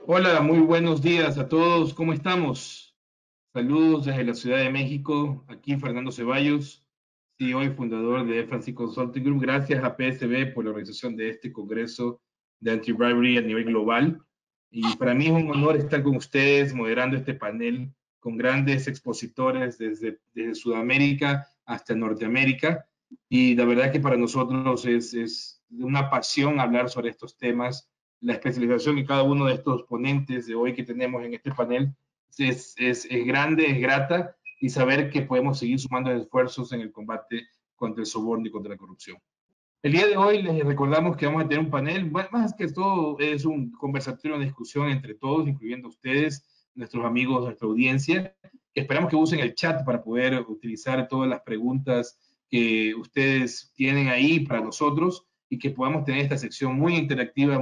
Hola, muy buenos días a todos. ¿Cómo estamos? Saludos desde la Ciudad de México. Aquí Fernando Ceballos, CEO y fundador de Francis Consulting Group. Gracias a PSB por la organización de este Congreso de Anti-Bribery a nivel global. Y para mí es un honor estar con ustedes moderando este panel con grandes expositores desde Sudamérica hasta Norteamérica. Y la verdad que para nosotros es una pasión hablar sobre estos temas. La especialización de cada uno de estos ponentes de hoy que tenemos en este panel es grande, es grata, y saber que podemos seguir sumando esfuerzos en el combate contra el soborno y contra la corrupción. El día de hoy les recordamos que vamos a tener un panel, más que todo es un conversatorio, una discusión entre todos, incluyendo ustedes, nuestros amigos, nuestra audiencia, que esperamos que usen el chat para poder utilizar todas las preguntas que ustedes tienen ahí para nosotros y que podamos tener esta sección muy interactiva,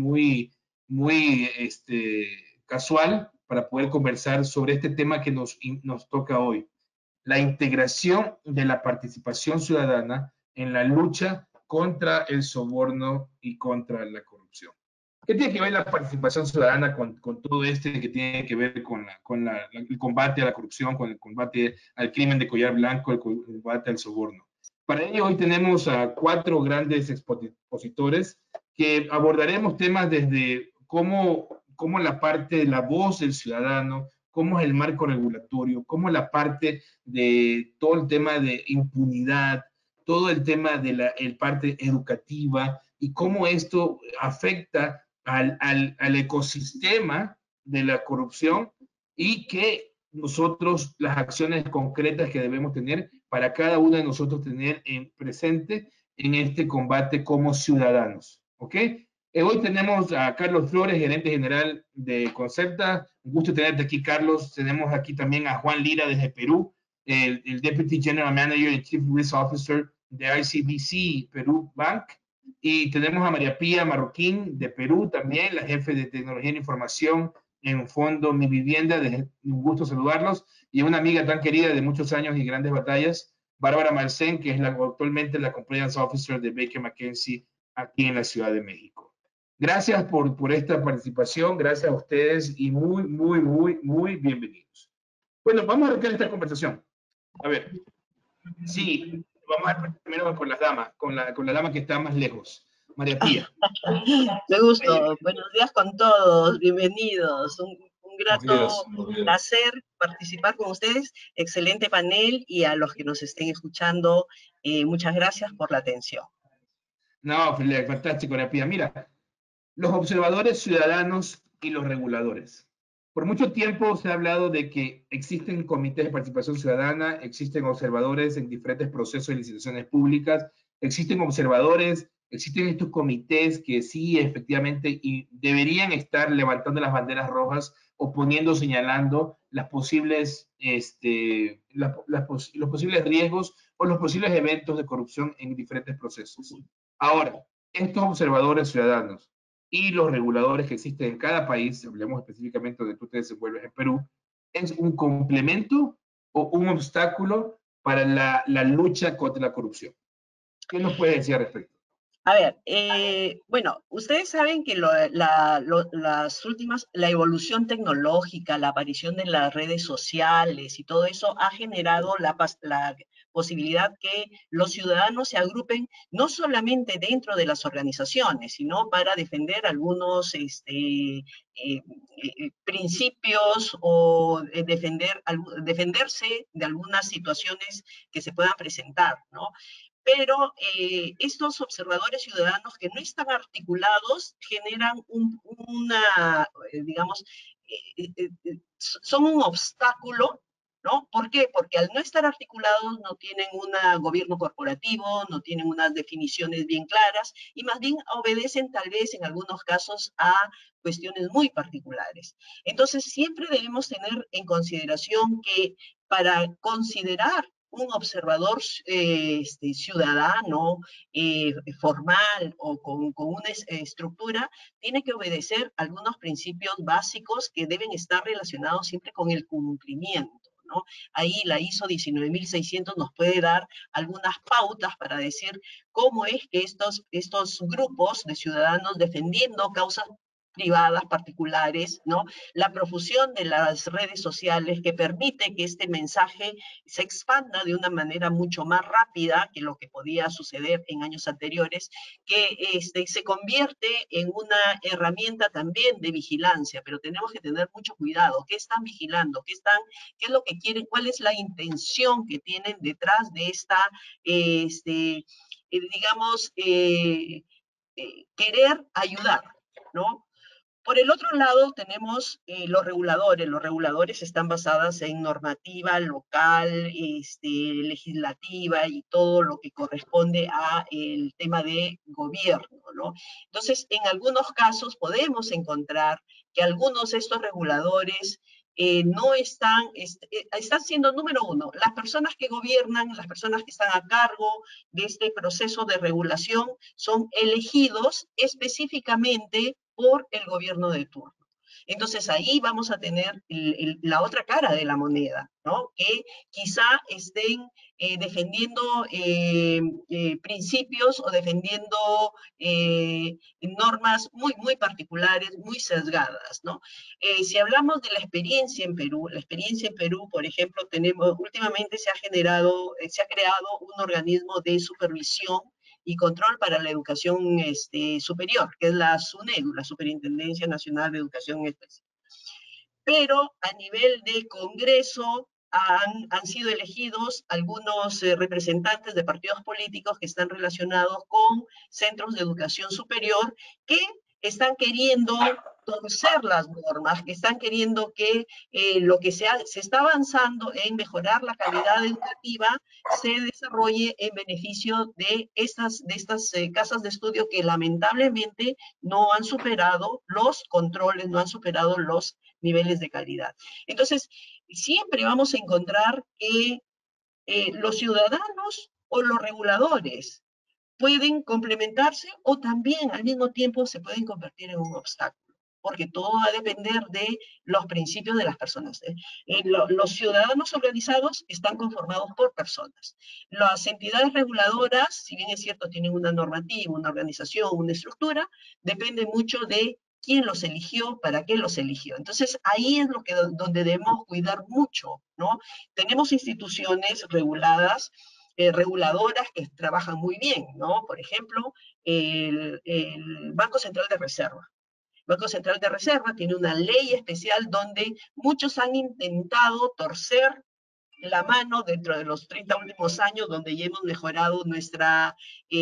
muy casual para poder conversar sobre este tema que nos toca hoy, la integración de la participación ciudadana en la lucha contra el soborno y contra la corrupción. ¿Qué tiene que ver la participación ciudadana con todo este que tiene que ver con el combate a la corrupción, con el combate al crimen de collar blanco, el combate al soborno? Para ello, hoy tenemos a cuatro grandes expositores que abordaremos temas desde cómo la parte de la voz del ciudadano, cómo es el marco regulatorio, cómo la parte de todo el tema de impunidad, todo el tema de la parte educativa y cómo esto afecta al ecosistema de la corrupción y que nosotros, las acciones concretas que debemos tener para cada uno de nosotros tener presente en este combate como ciudadanos. ¿Ok? Hoy tenemos a Carlos Flores, gerente general de Concerta. Un gusto tenerte aquí, Carlos. Tenemos aquí también a Juan Lira desde Perú, el Deputy General Manager y Chief Risk Officer de ICBC Perú Bank. Y tenemos a María Pía Marroquín de Perú también, la jefe de tecnología e información en Fondo Mi Vivienda. Un gusto saludarlos. Y una amiga tan querida de muchos años y grandes batallas, Bárbara Marcén, que es actualmente la Compliance Officer de Baker McKenzie aquí en la Ciudad de México. Gracias por esta participación, gracias a ustedes y muy bienvenidos. Bueno, vamos a arrancar esta conversación. A ver, sí, vamos a ver primero con las damas, con la dama que está más lejos, María Pía. Me gusto. Buenos días con todos. Bienvenidos. Un grato placer participar con ustedes. Excelente panel y a los que nos estén escuchando, muchas gracias por la atención. No, fantástico, María Pía. Mira, los observadores ciudadanos y los reguladores. Por mucho tiempo se ha hablado de que existen comités de participación ciudadana, existen observadores en diferentes procesos de licitaciones públicas, existen observadores, existen estos comités que sí, efectivamente, y deberían estar levantando las banderas rojas, oponiendo, señalando las posibles, los posibles riesgos o los posibles eventos de corrupción en diferentes procesos. Ahora, estos observadores ciudadanos y los reguladores que existen en cada país, hablemos específicamente de tú te desenvuelves en Perú, ¿es un complemento o un obstáculo para la lucha contra la corrupción? ¿Qué nos puede decir al respecto? A ver, bueno, ustedes saben que la evolución tecnológica, la aparición de las redes sociales y todo eso ha generado la posibilidad que los ciudadanos se agrupen no solamente dentro de las organizaciones, sino para defender algunos principios o defenderse de algunas situaciones que se puedan presentar, ¿no? Pero estos observadores ciudadanos que no están articulados generan digamos, son un obstáculo, ¿no? ¿Por qué? Porque al no estar articulados no tienen un gobierno corporativo, no tienen unas definiciones bien claras y más bien obedecen tal vez en algunos casos a cuestiones muy particulares. Entonces siempre debemos tener consideración que para considerar un observador ciudadano, formal o con una estructura, tiene que obedecer algunos principios básicos que deben estar relacionados siempre con el cumplimiento, ¿no? Ahí la ISO 19600 nos puede dar algunas pautas para decir cómo es que estos grupos de ciudadanos defendiendo causas privadas, particulares, ¿no? La profusión de las redes sociales que permite que este mensaje se expanda de una manera mucho más rápida que lo que podía suceder en años anteriores, que se convierte en una herramienta también de vigilancia, pero tenemos que tener mucho cuidado. ¿Qué están vigilando? ¿Qué es lo que quieren? ¿Cuál es la intención que tienen detrás de esta, digamos, querer ayudar, ¿no? Por el otro lado, tenemos los reguladores. Los reguladores están basados en normativa local, legislativa y todo lo que corresponde a el tema de gobierno, ¿no? Entonces, en algunos casos podemos encontrar que algunos de estos reguladores no están siendo, número uno, las personas que gobiernan, las personas que están a cargo de este proceso de regulación son elegidos específicamente por el gobierno de turno. Entonces ahí vamos a tener la otra cara de la moneda, ¿no? Que quizá estén defendiendo principios o defendiendo normas muy particulares, muy sesgadas, ¿no? Si hablamos de la experiencia en Perú, por ejemplo, últimamente se ha creado un organismo de supervisión y control para la educación superior, que es la SUNEDU, la Superintendencia Nacional de Educación Especial. Pero a nivel de Congreso han sido elegidos algunos representantes de partidos políticos que están relacionados con centros de educación superior que están queriendo torcer las normas, que están queriendo que lo que se está avanzando en mejorar la calidad educativa se desarrolle en beneficio de estas casas de estudio que lamentablemente no han superado los controles, no han superado los niveles de calidad. Entonces, siempre vamos a encontrar que los ciudadanos o los reguladores pueden complementarse o también al mismo tiempo se pueden convertir en un obstáculo, porque todo va a depender de los principios de las personas. Los ciudadanos organizados están conformados por personas. Las entidades reguladoras, si bien es cierto, tienen una normativa, una organización, una estructura, depende mucho de quién los eligió, para qué los eligió. Entonces, ahí es donde debemos cuidar mucho, ¿no? Tenemos instituciones reguladoras que trabajan muy bien, ¿no? Por ejemplo, el Banco Central de Reserva. El Banco Central de Reserva tiene una ley especial donde muchos han intentado torcer la mano dentro de los 30 últimos años, donde ya hemos mejorado nuestro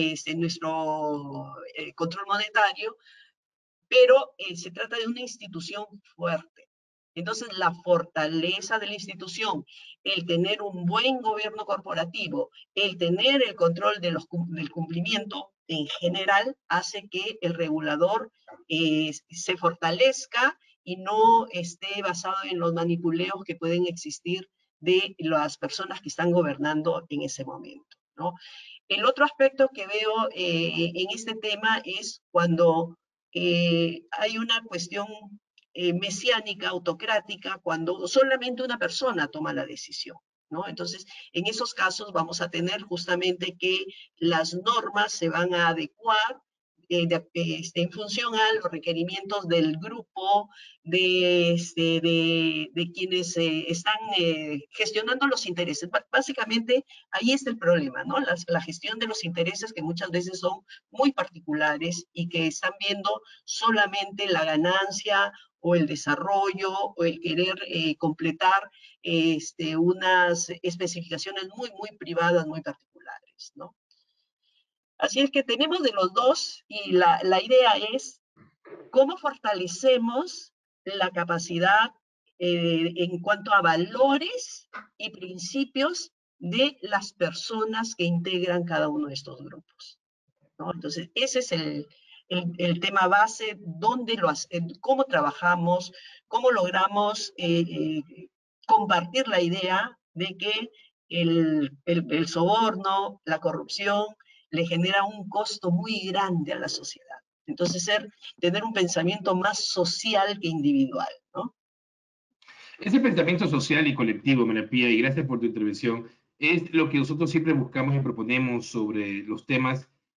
control monetario, pero se trata de una institución fuerte. Entonces, la fortaleza de la institución, el tener un buen gobierno corporativo, el tener el control del cumplimiento en general, hace que el regulador se fortalezca y no esté basado en los manipuleos que pueden existir de las personas que están gobernando en ese momento, ¿no? El otro aspecto que veo en este tema es cuando hay una cuestión mesiánica, autocrática, cuando solamente una persona toma la decisión, ¿no? Entonces, en esos casos vamos a tener justamente que las normas se van a adecuar en función a los requerimientos del grupo, de quienes están gestionando los intereses. Básicamente, ahí está el problema, ¿no? La gestión de los intereses que muchas veces son muy particulares y que están viendo solamente la ganancia o el desarrollo o el querer completar unas especificaciones muy privadas, muy particulares, ¿no? Así es que tenemos de los dos y la idea es cómo fortalecemos la capacidad en cuanto a valores y principios de las personas que integran cada uno de estos grupos, ¿no? Entonces, ese es el tema base, cómo trabajamos, cómo logramos compartir la idea de que el soborno, la corrupción, le genera un costo muy grande a la sociedad. Entonces, tener un pensamiento más social que individual, ¿no? Ese pensamiento social y colectivo, Menapía, y gracias por tu intervención, es lo que nosotros siempre buscamos y proponemos sobre los temas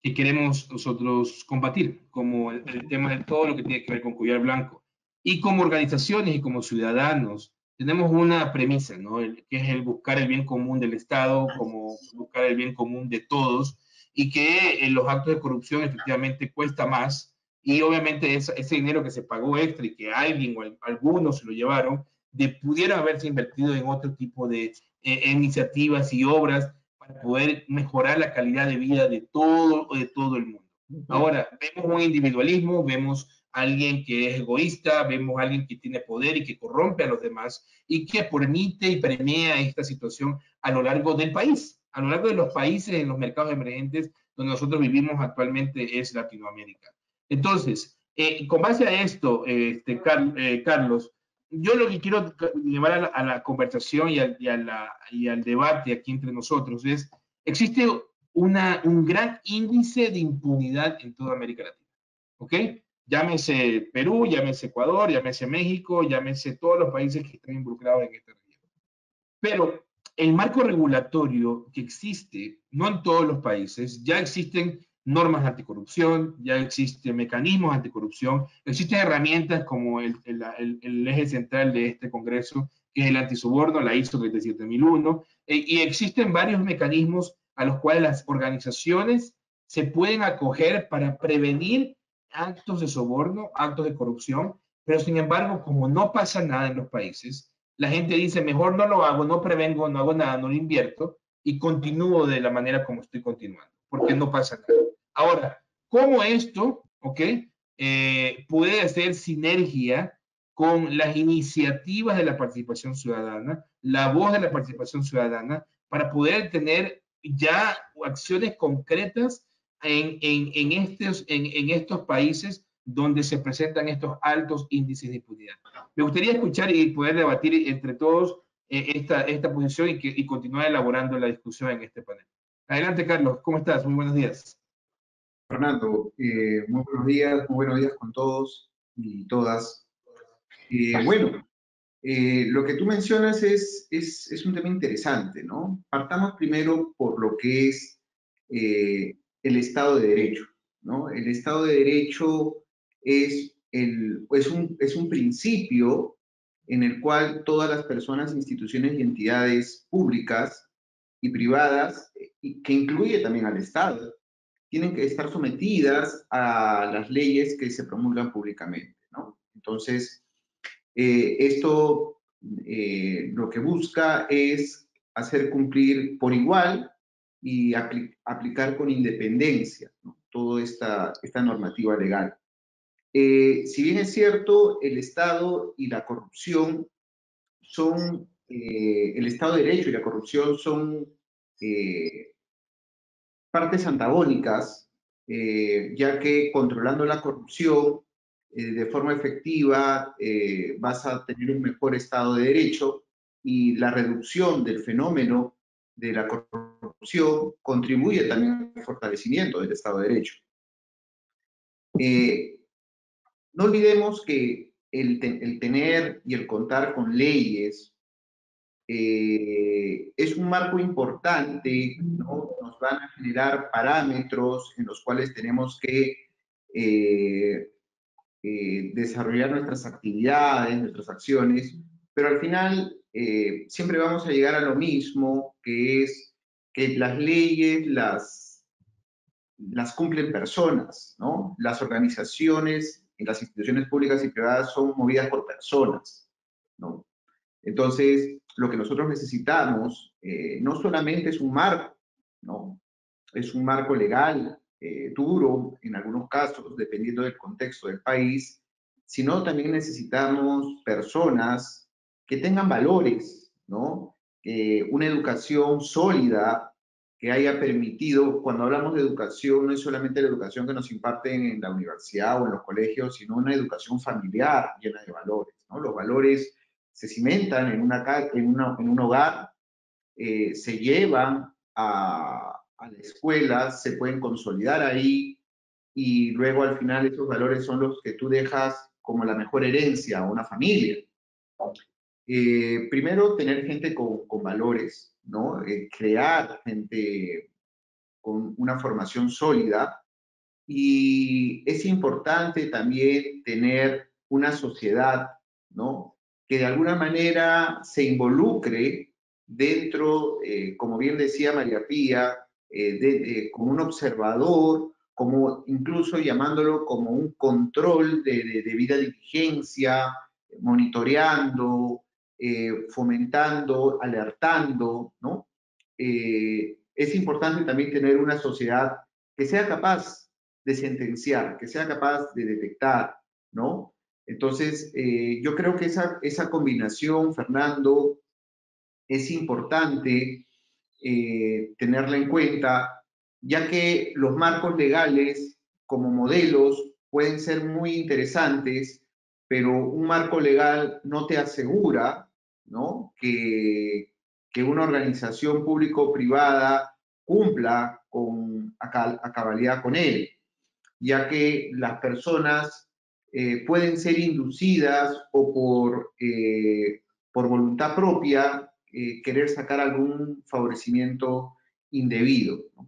que queremos nosotros combatir, como el tema de todo lo que tiene que ver con collar blanco. Y como organizaciones y como ciudadanos, tenemos una premisa, ¿no? Que es el buscar el bien común del Estado, como buscar el bien común de todos, y que los actos de corrupción efectivamente cuesta más, y obviamente ese dinero que se pagó extra y que alguien o algunos se lo llevaron, pudiera haberse invertido en otro tipo de iniciativas y obras para poder mejorar la calidad de vida de todo el mundo. Ahora, vemos un individualismo, vemos a alguien que es egoísta, vemos a alguien que tiene poder y que corrompe a los demás y que permite y permea esta situación a lo largo del país, a lo largo de los países en los mercados emergentes donde nosotros vivimos actualmente es Latinoamérica. Entonces, con base a esto, Carlos, yo lo que quiero llevar a la conversación y al debate aquí entre nosotros es, existe un gran índice de impunidad en toda América Latina, ¿ok? Llámese Perú, llámese Ecuador, llámese México, llámese todos los países que están involucrados en esta región. Pero el marco regulatorio que existe, no en todos los países, ya existen normas anticorrupción, ya existen mecanismos anticorrupción, existen herramientas como el eje central de este Congreso, que es el antisoborno, la ISO 37001, y existen varios mecanismos a los cuales las organizaciones se pueden acoger para prevenir actos de soborno, actos de corrupción, pero sin embargo, como no pasa nada en los países, la gente dice, mejor no lo hago, no prevengo, no hago nada, no lo invierto y continúo de la manera como estoy continuando, porque no pasa nada. Ahora, ¿cómo esto, ok, puede hacer sinergia con las iniciativas de la participación ciudadana, la voz de la participación ciudadana, para poder tener ya acciones concretas en estos países donde se presentan estos altos índices de impunidad? Me gustaría escuchar y poder debatir entre todos esta posición y continuar elaborando la discusión en este panel. Adelante, Carlos. ¿Cómo estás? Muy buenos días. Fernando, muy buenos días con todos y todas. Bueno, lo que tú mencionas es un tema interesante, ¿no? Partamos primero por lo que es el Estado de Derecho, ¿no? El Estado de Derecho es un principio en el cual todas las personas, instituciones y entidades públicas y privadas, y que incluye también al Estado, tienen que estar sometidas a las leyes que se promulgan públicamente, ¿no? Entonces, esto lo que busca es hacer cumplir por igual y aplicar con independencia, ¿no? Toda esta normativa legal. Si bien es cierto, el Estado y la corrupción son, el Estado de Derecho y la corrupción son partes antagónicas, ya que controlando la corrupción de forma efectiva vas a tener un mejor Estado de Derecho y la reducción del fenómeno de la corrupción contribuye también al fortalecimiento del Estado de Derecho. No olvidemos que el tener y el contar con leyes es un marco importante, ¿no? Nos van a generar parámetros en los cuales tenemos que desarrollar nuestras actividades, nuestras acciones, pero al final siempre vamos a llegar a lo mismo, que es que las leyes las cumplen personas, ¿no? Las organizaciones y las instituciones públicas y privadas son movidas por personas, ¿no? Entonces, lo que nosotros necesitamos no solamente es un marco, ¿no? Es un marco legal duro, en algunos casos, dependiendo del contexto del país, sino también necesitamos personas que tengan valores, ¿no? Una educación sólida que haya permitido, cuando hablamos de educación, no es solamente la educación que nos imparten en la universidad o en los colegios, sino una educación familiar llena de valores, ¿no? Los valores se cimentan en un hogar, se llevan a la escuela, se pueden consolidar ahí y luego al final esos valores son los que tú dejas como la mejor herencia a una familia. Primero, tener gente con valores, ¿no? Crear gente con una formación sólida, y es importante también tener una sociedad, ¿no?, que de alguna manera se involucre dentro, como bien decía María Pía, como un observador, como incluso llamándolo como un control de debida diligencia, monitoreando, fomentando, alertando, ¿no? Es importante también tener una sociedad que sea capaz de sentenciar, que sea capaz de detectar, ¿no? Entonces, yo creo que esa combinación, Fernando, es importante tenerla en cuenta, ya que los marcos legales como modelos pueden ser muy interesantes, pero un marco legal no te asegura, ¿no?, que una organización público-privada cumpla a cabalidad con él, ya que las personas pueden ser inducidas o por voluntad propia querer sacar algún favorecimiento indebido, ¿no?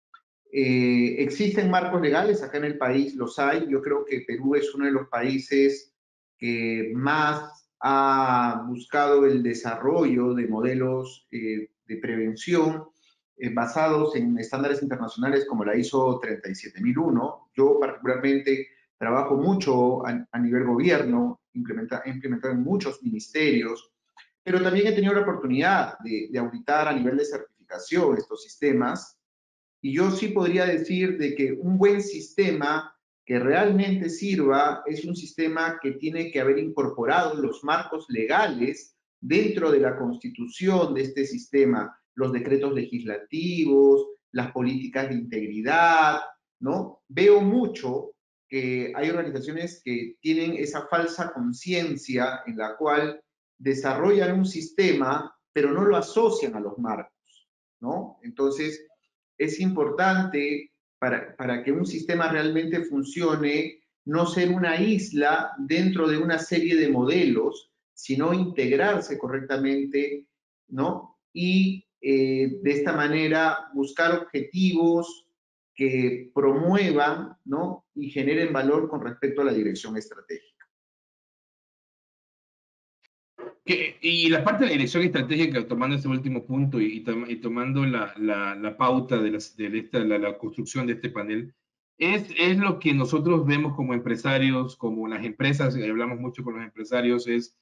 Existen marcos legales, acá en el país los hay. Yo creo que Perú es uno de los países que más ha buscado el desarrollo de modelos de prevención basados en estándares internacionales como la ISO 37001. Yo particularmente trabajo mucho a nivel gobierno, he implementado en muchos ministerios, pero también he tenido la oportunidad de auditar a nivel de certificación estos sistemas. Y yo sí podría decir de que un buen sistema que realmente sirva es un sistema que tiene que haber incorporado los marcos legales dentro de la constitución de este sistema, los decretos legislativos, las políticas de integridad, ¿no? Veo mucho que hay organizaciones que tienen esa falsa conciencia en la cual desarrollan un sistema, pero no lo asocian a los marcos, ¿no? Entonces, es importante para que un sistema realmente funcione, no ser una isla dentro de una serie de modelos, sino integrarse correctamente, ¿no? Y de esta manera buscar objetivos que promuevan, ¿no?, y generen valor con respecto a la dirección estratégica. Y la parte de la dirección estratégica, tomando este último punto y tomando la pauta de la construcción de este panel, es lo que nosotros vemos como empresarios, como las empresas, hablamos mucho con los empresarios, es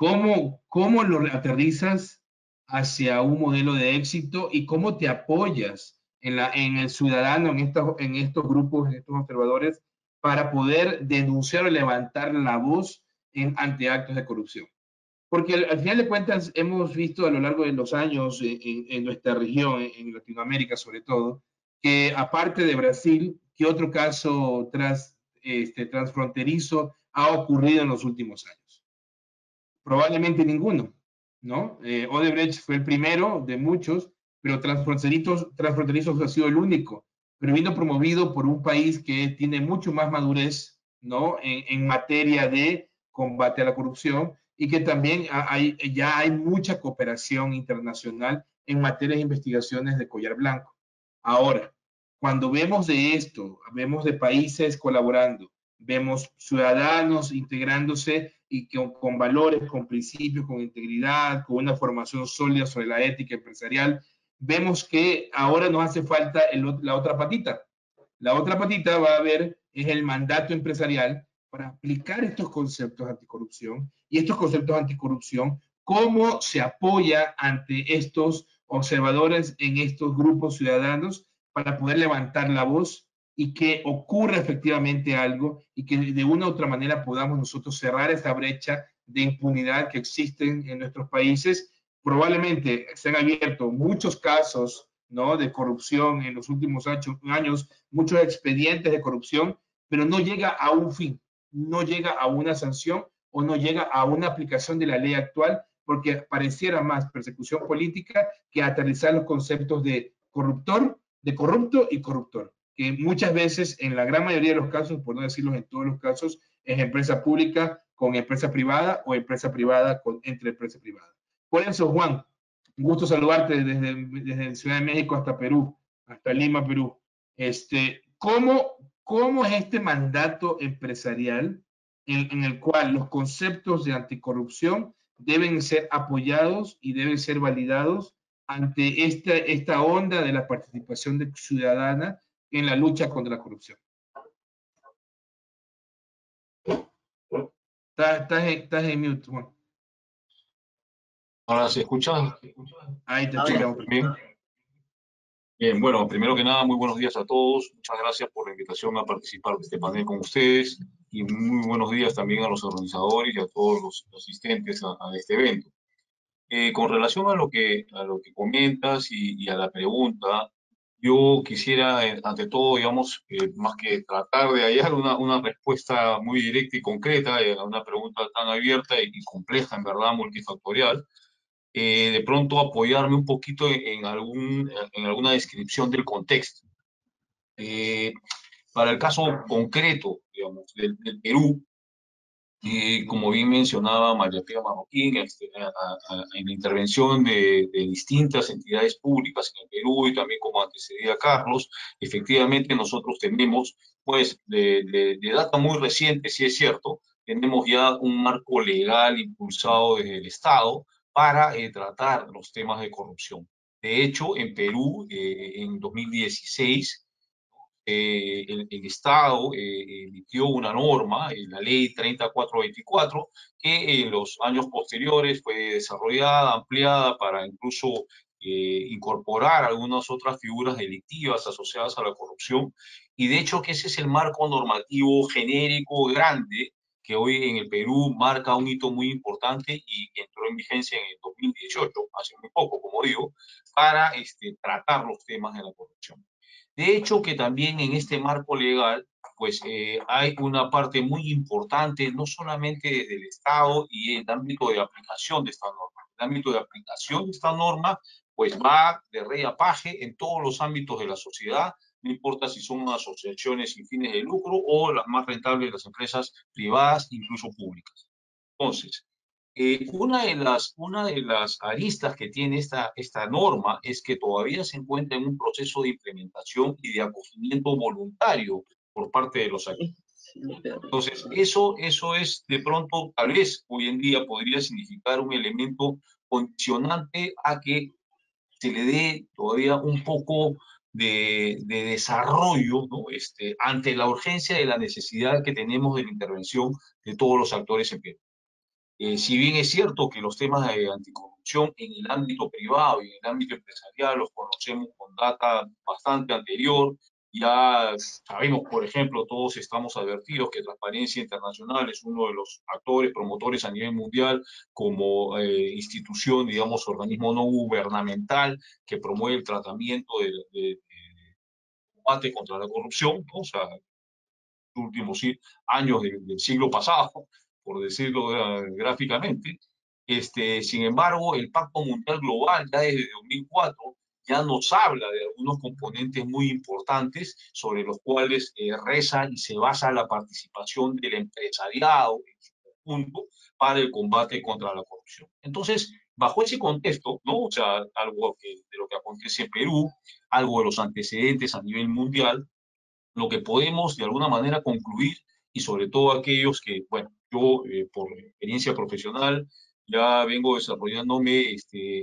cómo lo aterrizas hacia un modelo de éxito y cómo te apoyas en el ciudadano, en estos grupos, en estos observadores, para poder denunciar o levantar la voz ante actos de corrupción. Porque al final de cuentas hemos visto a lo largo de los años en nuestra región, en Latinoamérica sobre todo, que aparte de Brasil, ¿qué otro caso transfronterizo ha ocurrido en los últimos años? Probablemente ninguno, ¿no? Odebrecht fue el primero de muchos, pero transfronterizos ha sido el único, pero vino promovido por un país que tiene mucho más madurez, ¿no?, en materia de combate a la corrupción, y que también ya hay mucha cooperación internacional en materia de investigaciones de collar blanco. Ahora, cuando vemos de esto, vemos de países colaborando, vemos ciudadanos integrándose y con valores, con principios, con integridad, con una formación sólida sobre la ética empresarial, vemos que ahora nos hace falta la otra patita. La otra patita va a haber es el mandato empresarial para aplicar estos conceptos anticorrupción, y estos conceptos anticorrupción, cómo se apoya ante estos observadores en estos grupos ciudadanos para poder levantar la voz y que ocurra efectivamente algo y que de una u otra manera podamos nosotros cerrar esa brecha de impunidad que existen en nuestros países. Probablemente se han abierto muchos casos, ¿no?, de corrupción en los últimos años, muchos expedientes de corrupción, pero no llega a un fin, no llega a una sanción o no llega a una aplicación de la ley actual, porque pareciera más persecución política que aterrizar los conceptos de corruptor, de corrupto y corruptor, que muchas veces, en la gran mayoría de los casos, por no decirlo en todos los casos, es empresa pública con empresa privada o empresa privada entre empresa privada. Por eso, Juan, un gusto saludarte desde Ciudad de México hasta Perú. hasta Lima, Perú. ¿Cómo es este mandato empresarial en el cual los conceptos de anticorrupción deben ser apoyados y deben ser validados ante esta onda de la participación ciudadana en la lucha contra la corrupción? Estás en mute, Juan. Ahora se escucha. Ahí te Ahora escuchamos. sí. Bien. Bien, bueno, primero que nada, muy buenos días a todos. Muchas gracias por la invitación a participar de este panel con ustedes y muy buenos días también a los organizadores y a todos los asistentes a este evento. Con relación a lo que comentas y a la pregunta, yo quisiera, ante todo, digamos, más que tratar de hallar una respuesta muy directa y concreta a una pregunta tan abierta y compleja, en verdad, multifactorial, de pronto apoyarme un poquito en alguna descripción del contexto. Para el caso concreto, digamos, del Perú, como bien mencionaba María Pía Marroquín, en la intervención de distintas entidades públicas en el Perú y también como antecedía Carlos, efectivamente nosotros tenemos, pues, de data muy reciente, si es cierto, tenemos ya un marco legal impulsado desde el Estado para tratar los temas de corrupción. De hecho, en Perú, en 2016, el Estado emitió una norma, la ley 3424, que en los años posteriores fue desarrollada, ampliada para incluso incorporar algunas otras figuras delictivas asociadas a la corrupción. Y de hecho que ese es el marco normativo genérico grande que hoy en el Perú marca un hito muy importante y que entró en vigencia en el 2018, hace muy poco, como digo, para tratar los temas de la corrupción. De hecho, que también en este marco legal, pues hay una parte muy importante, no solamente del Estado y el ámbito de aplicación de esta norma. El ámbito de aplicación de esta norma, pues va de rey a paje en todos los ámbitos de la sociedad, no importa si son asociaciones sin fines de lucro o las más rentables, las empresas privadas, incluso públicas. Entonces, una de las aristas que tiene esta norma es que todavía se encuentra en un proceso de implementación y de acogimiento voluntario por parte de los actores. Entonces, eso es de pronto, tal vez hoy en día podría significar un elemento condicionante a que se le dé todavía un poco de desarrollo, ¿no? Ante la urgencia y la necesidad que tenemos de la intervención de todos los actores en Perú. Si bien es cierto que los temas de anticorrupción en el ámbito privado y en el ámbito empresarial los conocemos con data bastante anterior, ya sabemos, por ejemplo, todos estamos advertidos que Transparencia Internacional es uno de los actores, promotores a nivel mundial como institución, digamos, organismo no gubernamental que promueve el tratamiento de combate contra la corrupción, ¿no? O sea, los últimos años del siglo pasado, por decirlo gráficamente. Sin embargo, el Pacto Mundial Global, ya desde 2004, ya nos habla de algunos componentes muy importantes sobre los cuales reza y se basa la participación del empresariado en su conjunto para el combate contra la corrupción. Entonces, bajo ese contexto, ¿no? O sea, algo de lo que acontece en Perú, algo de los antecedentes a nivel mundial, lo que podemos de alguna manera concluir, y sobre todo aquellos que, bueno, yo por experiencia profesional ya vengo desarrollándome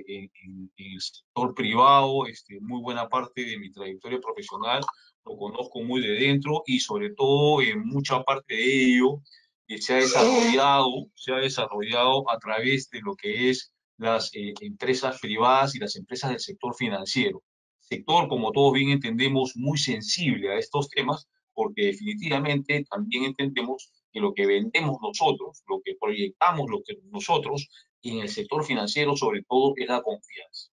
en el sector privado, muy buena parte de mi trayectoria profesional lo conozco muy de dentro y sobre todo en mucha parte de ello se ha desarrollado a través de lo que es las empresas privadas y las empresas del sector financiero. Sector, como todos bien entendemos, muy sensible a estos temas, porque definitivamente también entendemos que lo que vendemos nosotros, lo que proyectamos nosotros en el sector financiero, sobre todo, es la confianza.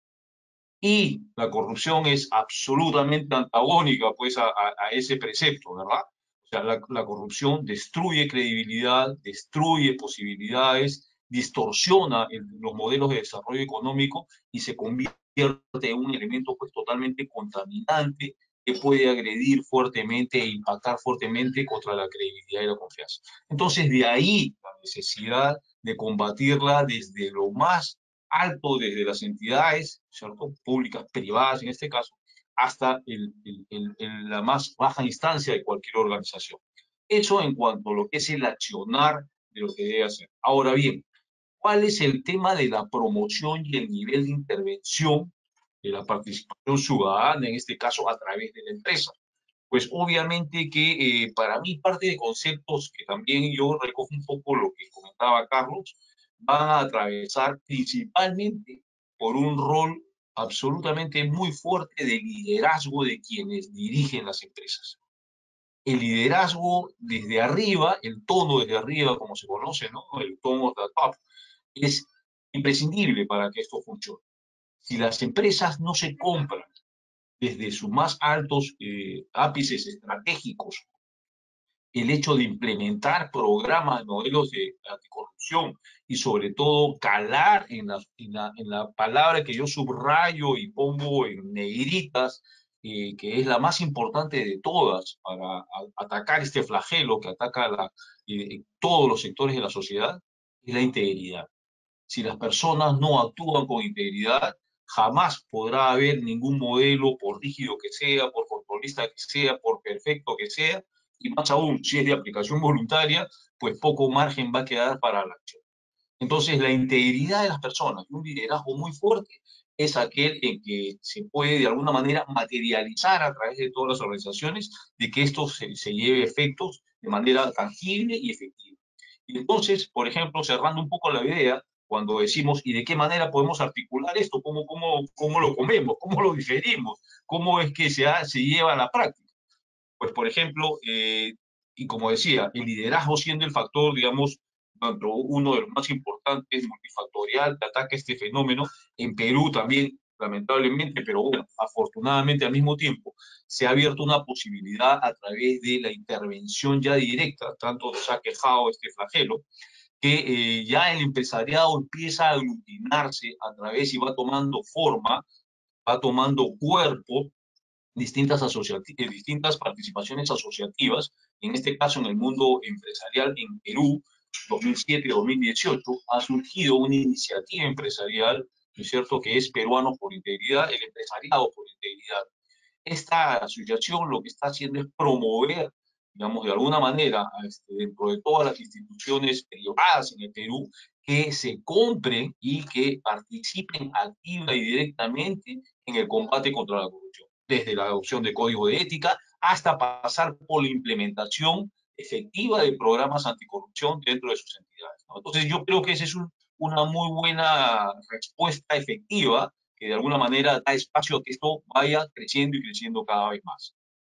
Y la corrupción es absolutamente antagónica, pues, a ese precepto, ¿verdad? O sea, la corrupción destruye credibilidad, destruye posibilidades, distorsiona los modelos de desarrollo económico y se convierte en un elemento, pues, totalmente contaminante que puede agredir fuertemente e impactar fuertemente contra la credibilidad y la confianza. Entonces, de ahí la necesidad de combatirla desde lo más alto, desde las entidades, ¿cierto?, públicas, privadas en este caso, hasta la más baja instancia de cualquier organización. Eso en cuanto a lo que es el accionar de lo que debe hacer. Ahora bien, ¿cuál es el tema de la promoción y el nivel de intervención de la participación ciudadana, en este caso a través de la empresa? Pues obviamente que para mí parte de conceptos que también yo recojo un poco lo que comentaba Carlos, van a atravesar principalmente por un rol absolutamente muy fuerte de liderazgo de quienes dirigen las empresas. El liderazgo desde arriba, el tono desde arriba, como se conoce, ¿no? El tono of the top, es imprescindible para que esto funcione. Si las empresas no se compran desde sus más altos ápices estratégicos, el hecho de implementar programas, modelos de anticorrupción y sobre todo calar en la palabra que yo subrayo y pongo en negritas, que es la más importante de todas para atacar este flagelo que ataca todos los sectores de la sociedad, es la integridad. Si las personas no actúan con integridad, jamás podrá haber ningún modelo, por rígido que sea, por controlista que sea, por perfecto que sea, y más aún, si es de aplicación voluntaria, pues poco margen va a quedar para la acción. Entonces, la integridad de las personas y un liderazgo muy fuerte es aquel en que se puede de alguna manera materializar a través de todas las organizaciones de que esto se lleve a efectos de manera tangible y efectiva. Y entonces, por ejemplo, cerrando un poco la idea, cuando decimos, ¿y de qué manera podemos articular esto? ¿Cómo lo comemos? ¿Cómo lo digerimos? ¿Cómo es que se lleva a la práctica? Pues, por ejemplo, y como decía, el liderazgo siendo el factor, digamos, uno de los más importantes, multifactorial, que ataca este fenómeno. En Perú también, lamentablemente, pero bueno, afortunadamente al mismo tiempo, se ha abierto una posibilidad a través de la intervención ya directa, tanto se ha quejado este flagelo, que ya el empresariado empieza a aglutinarse a través y va tomando forma, va tomando cuerpo, distintas participaciones asociativas, en este caso en el mundo empresarial en Perú, 2007-2018, ha surgido una iniciativa empresarial, ¿no es cierto?, que es Peruanos por Integridad, el empresariado por integridad. Esta asociación lo que está haciendo es promover, digamos, de alguna manera, dentro de todas las instituciones privadas en el Perú, que se compren y que participen activa y directamente en el combate contra la corrupción, desde la adopción de código de ética hasta pasar por la implementación efectiva de programas anticorrupción dentro de sus entidades, ¿no? Entonces yo creo que esa es una muy buena respuesta efectiva que de alguna manera da espacio a que esto vaya creciendo y creciendo cada vez más.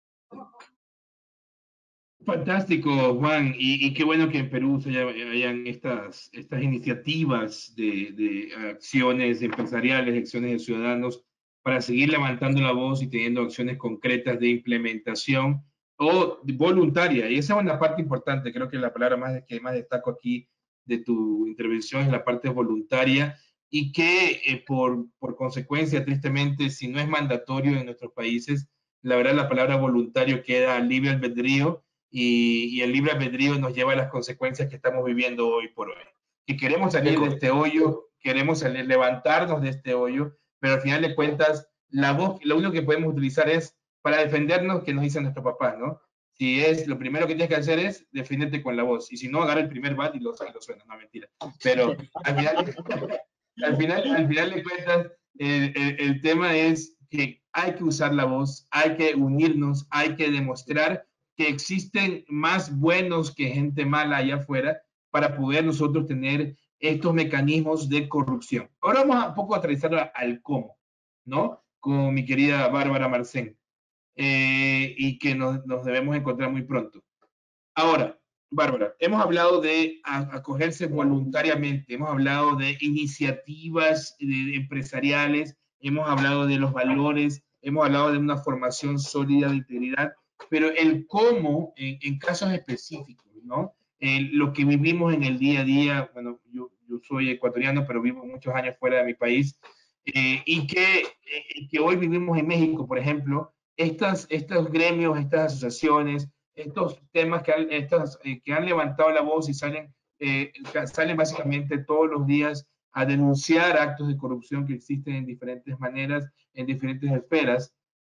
Fantástico, Juan, y qué bueno que en Perú hayan estas iniciativas de acciones empresariales, acciones de ciudadanos, para seguir levantando la voz y teniendo acciones concretas de implementación o voluntaria. Y esa es una parte importante, creo que la palabra que más destaco aquí de tu intervención es la parte voluntaria y que por consecuencia, tristemente, si no es mandatorio en nuestros países, la verdad la palabra voluntario queda libre albedrío y el libre albedrío nos lleva a las consecuencias que estamos viviendo hoy por hoy. Que queremos salir de este hoyo, queremos levantarnos de este hoyo, pero al final de cuentas, la voz, lo único que podemos utilizar es para defendernos, que nos dicen nuestros papás, ¿no? Si es lo primero que tienes que hacer es defenderte con la voz, y si no, agarra el primer bat y lo suena, no, mentira. Pero al final de cuentas, el tema es que hay que usar la voz, hay que unirnos, hay que demostrar que existen más buenos que gente mala allá afuera para poder nosotros tener estos mecanismos de corrupción. Ahora vamos un poco a aterrizar al cómo, ¿no? Con mi querida Bárbara Marcén, y que nos debemos encontrar muy pronto. Ahora, Bárbara, hemos hablado de acogerse voluntariamente, hemos hablado de iniciativas empresariales, hemos hablado de los valores, hemos hablado de una formación sólida de integridad, pero el cómo en casos específicos, ¿no? Lo que vivimos en el día a día, bueno, yo soy ecuatoriano, pero vivo muchos años fuera de mi país, y que hoy vivimos en México, por ejemplo, estos gremios, estas asociaciones, estos temas que han levantado la voz y salen básicamente todos los días a denunciar actos de corrupción que existen en diferentes maneras, en diferentes esferas.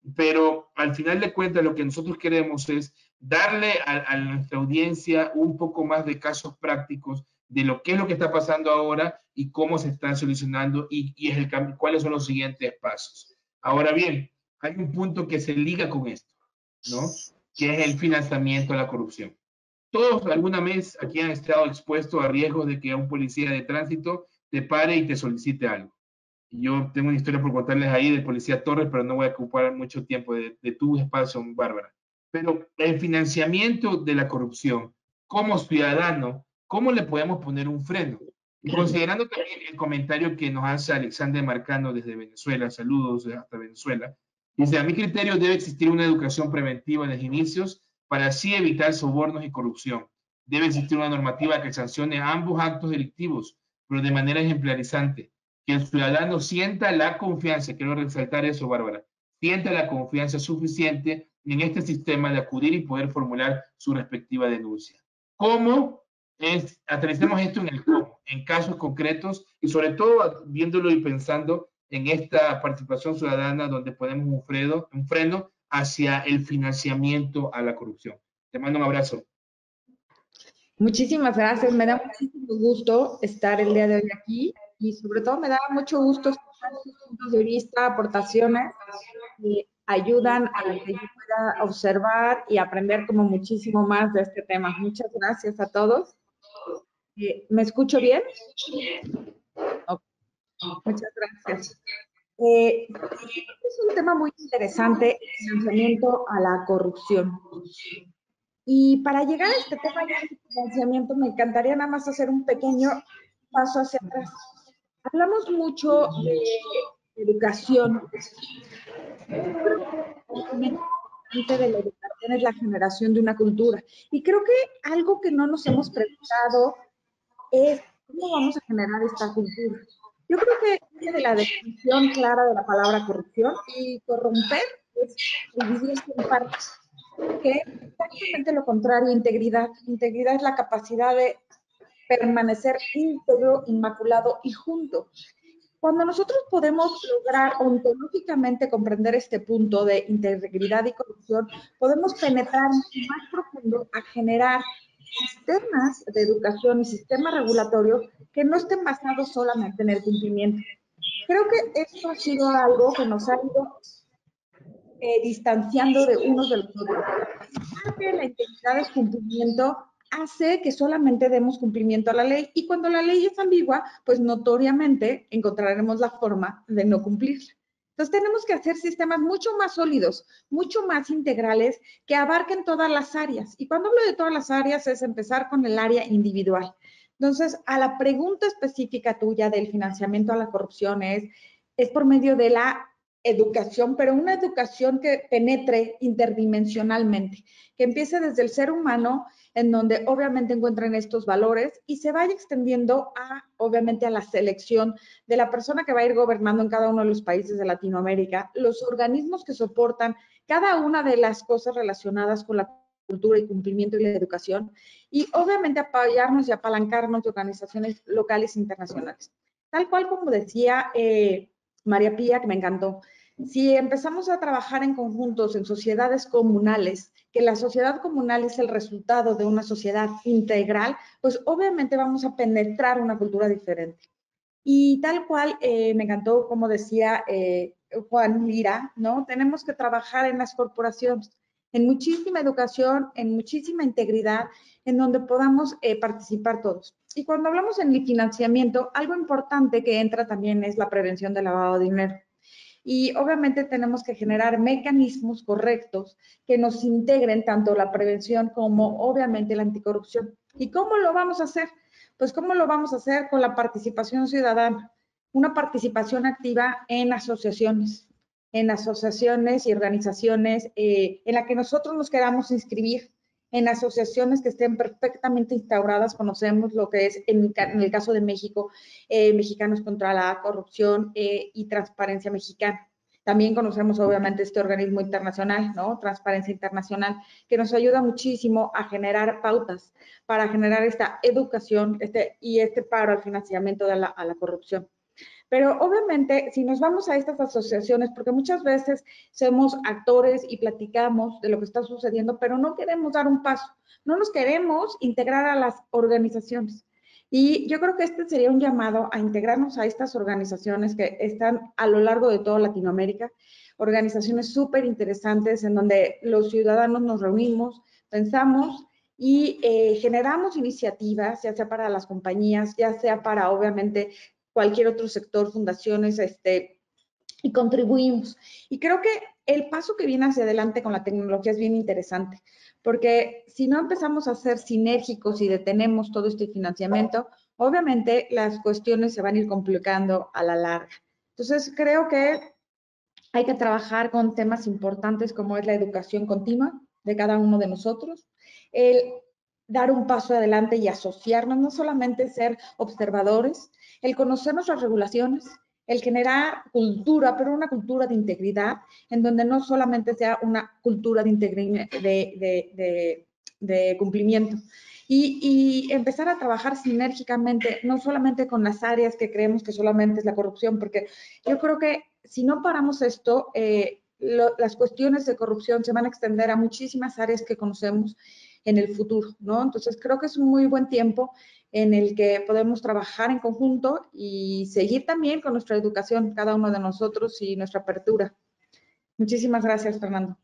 pero al final de cuentas lo que nosotros queremos es darle a nuestra audiencia un poco más de casos prácticos de lo que es lo que está pasando ahora y cómo se están solucionando cuáles son los siguientes pasos. Ahora bien, hay un punto que se liga con esto, ¿no? Que es el financiamiento a la corrupción. Todos alguna vez aquí han estado expuestos a riesgos de que un policía de tránsito te pare y te solicite algo. Yo tengo una historia por contarles ahí del policía Torres, pero no voy a ocupar mucho tiempo de tu espacio, Bárbara. Pero el financiamiento de la corrupción, como ciudadano, ¿cómo le podemos poner un freno? Y considerando también el comentario que nos hace Alexander Marcano desde Venezuela, saludos hasta Venezuela, dice, a mi criterio debe existir una educación preventiva desde inicios para así evitar sobornos y corrupción. Debe existir una normativa que sancione ambos actos delictivos, pero de manera ejemplarizante. Que el ciudadano sienta la confianza, quiero resaltar eso, Bárbara, sienta la confianza suficiente en este sistema de acudir y poder formular su respectiva denuncia. ¿Cómo? Aterricemos esto en el cómo, en casos concretos y sobre todo viéndolo y pensando en esta participación ciudadana donde ponemos un freno hacia el financiamiento a la corrupción. Te mando un abrazo. Muchísimas gracias, me da muchísimo gusto estar el día de hoy aquí y sobre todo me da mucho gusto escuchar sus puntos de vista, aportaciones que ayudan a que yo pueda observar y aprender como muchísimo más de este tema. Muchas gracias a todos. ¿Me escucho bien? Okay. Muchas gracias. Es un tema muy interesante, el financiamiento a la corrupción. Y para llegar a este tema de financiamiento, me encantaría nada más hacer un pequeño paso hacia atrás. Hablamos mucho de educación. De la educación es la generación de una cultura. Y creo que algo que no nos hemos preguntado es cómo vamos a generar esta cultura. Yo creo que viene de la definición clara de la palabra corrupción y corromper es dividirse en partes. Que es exactamente lo contrario, integridad. Integridad es la capacidad de permanecer íntegro, inmaculado y junto. Cuando nosotros podemos lograr ontológicamente comprender este punto de integridad y corrupción, podemos penetrar más profundo a generar sistemas de educación y sistemas regulatorios que no estén basados solamente en el cumplimiento. Creo que esto ha sido algo que nos ha ido distanciando de unos de los otros. Porque la integridad es cumplimiento, hace que solamente demos cumplimiento a la ley y cuando la ley es ambigua, pues notoriamente encontraremos la forma de no cumplirla. Entonces tenemos que hacer sistemas mucho más sólidos, mucho más integrales, que abarquen todas las áreas. Y cuando hablo de todas las áreas es empezar con el área individual. Entonces, a la pregunta específica tuya del financiamiento a la corrupción es por medio de la educación, pero una educación que penetre interdimensionalmente, que empiece desde el ser humano, en donde obviamente encuentren estos valores y se vaya extendiendo obviamente a la selección de la persona que va a ir gobernando en cada uno de los países de Latinoamérica, los organismos que soportan cada una de las cosas relacionadas con la cultura y cumplimiento y la educación, y obviamente apoyarnos y apalancarnos de organizaciones locales e internacionales. Tal cual como decía María Pía, que me encantó. Si empezamos a trabajar en conjuntos, en sociedades comunales, que la sociedad comunal es el resultado de una sociedad integral, pues obviamente vamos a penetrar una cultura diferente. Y tal cual, me encantó, como decía Juan Lira, ¿no? Tenemos que trabajar en las corporaciones, en muchísima educación, en muchísima integridad, en donde podamos participar todos. Y cuando hablamos en el financiamiento, algo importante que entra también es la prevención del lavado de dinero. Y obviamente tenemos que generar mecanismos correctos que nos integren tanto la prevención como obviamente la anticorrupción. ¿Y cómo lo vamos a hacer? Pues ¿cómo lo vamos a hacer? Con la participación ciudadana, una participación activa en asociaciones y organizaciones en la que nosotros nos queramos inscribir, en asociaciones que estén perfectamente instauradas. Conocemos lo que es, en el caso de México, Mexicanos contra la Corrupción y Transparencia Mexicana. También conocemos, obviamente, este organismo internacional, ¿no? Transparencia Internacional, que nos ayuda muchísimo a generar pautas para generar esta educación y este paro al financiamiento a la corrupción. Pero obviamente, si nos vamos a estas asociaciones, porque muchas veces somos actores y platicamos de lo que está sucediendo, pero no queremos dar un paso, no nos queremos integrar a las organizaciones. Y yo creo que este sería un llamado a integrarnos a estas organizaciones que están a lo largo de toda Latinoamérica, organizaciones súper interesantes en donde los ciudadanos nos reunimos, pensamos y generamos iniciativas, ya sea para las compañías, ya sea para, obviamente, cualquier otro sector, fundaciones, y contribuimos. Y creo que el paso que viene hacia adelante con la tecnología es bien interesante, porque si no empezamos a ser sinérgicos y detenemos todo este financiamiento, obviamente las cuestiones se van a ir complicando a la larga. Entonces, creo que hay que trabajar con temas importantes como es la educación continua de cada uno de nosotros, el dar un paso adelante y asociarnos, no solamente ser observadores, el conocer nuestras regulaciones, el generar cultura, pero una cultura de integridad, en donde no solamente sea una cultura de cumplimiento. Y empezar a trabajar sinérgicamente, no solamente con las áreas que creemos que solamente es la corrupción, porque yo creo que si no paramos esto, las cuestiones de corrupción se van a extender a muchísimas áreas que conocemos en el futuro, ¿no? Entonces creo que es un muy buen tiempo en el que podemos trabajar en conjunto y seguir también con nuestra educación, cada uno de nosotros y nuestra apertura. Muchísimas gracias, Fernando.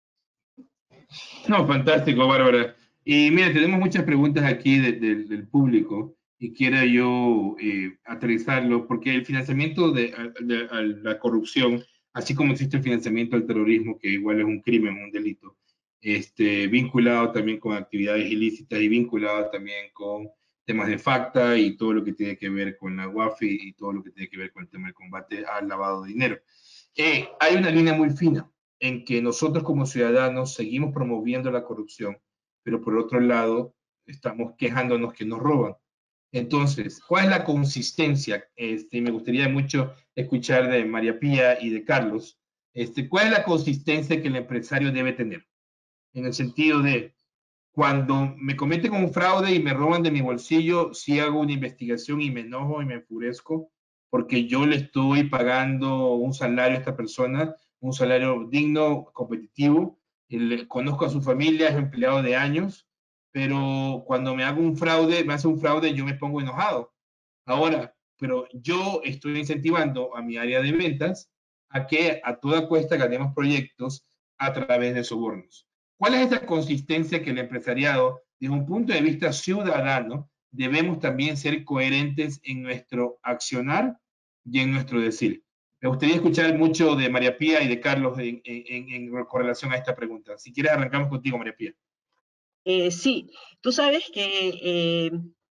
No, fantástico, Bárbara. Y mira, tenemos muchas preguntas aquí del público y quiero yo aterrizarlo, porque el financiamiento a la corrupción, así como existe el financiamiento al terrorismo, que igual es un crimen, un delito, vinculado también con actividades ilícitas y vinculado también con temas de FACTA y todo lo que tiene que ver con la UAFI y todo lo que tiene que ver con el tema del combate al lavado de dinero. Hay una línea muy fina en que nosotros como ciudadanos seguimos promoviendo la corrupción, pero por otro lado estamos quejándonos que nos roban. Entonces, ¿cuál es la consistencia? Me gustaría mucho escuchar de María Pía y de Carlos. ¿Cuál es la consistencia que el empresario debe tener? En el sentido de, cuando me cometen un fraude y me roban de mi bolsillo, si hago una investigación y me enojo y me enfurezco, porque yo le estoy pagando un salario a esta persona, un salario digno, competitivo, conozco a su familia, es empleado de años, pero cuando me hago un fraude, me hace un fraude, yo me pongo enojado. Ahora, pero yo estoy incentivando a mi área de ventas a que a toda cuesta ganemos proyectos a través de sobornos. ¿Cuál es esa consistencia que el empresariado, desde un punto de vista ciudadano, debemos también ser coherentes en nuestro accionar y en nuestro decir? Me gustaría escuchar mucho de María Pía y de Carlos en correlación a esta pregunta. Si quieres, arrancamos contigo, María Pía. Sí, tú sabes que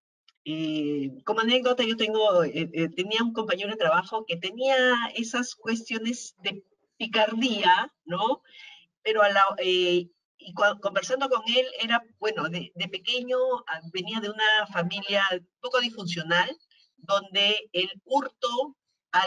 como anécdota yo tenía un compañero de trabajo que tenía esas cuestiones de picardía, ¿no? Pero conversando con él era, bueno, de pequeño venía de una familia poco disfuncional, donde el hurto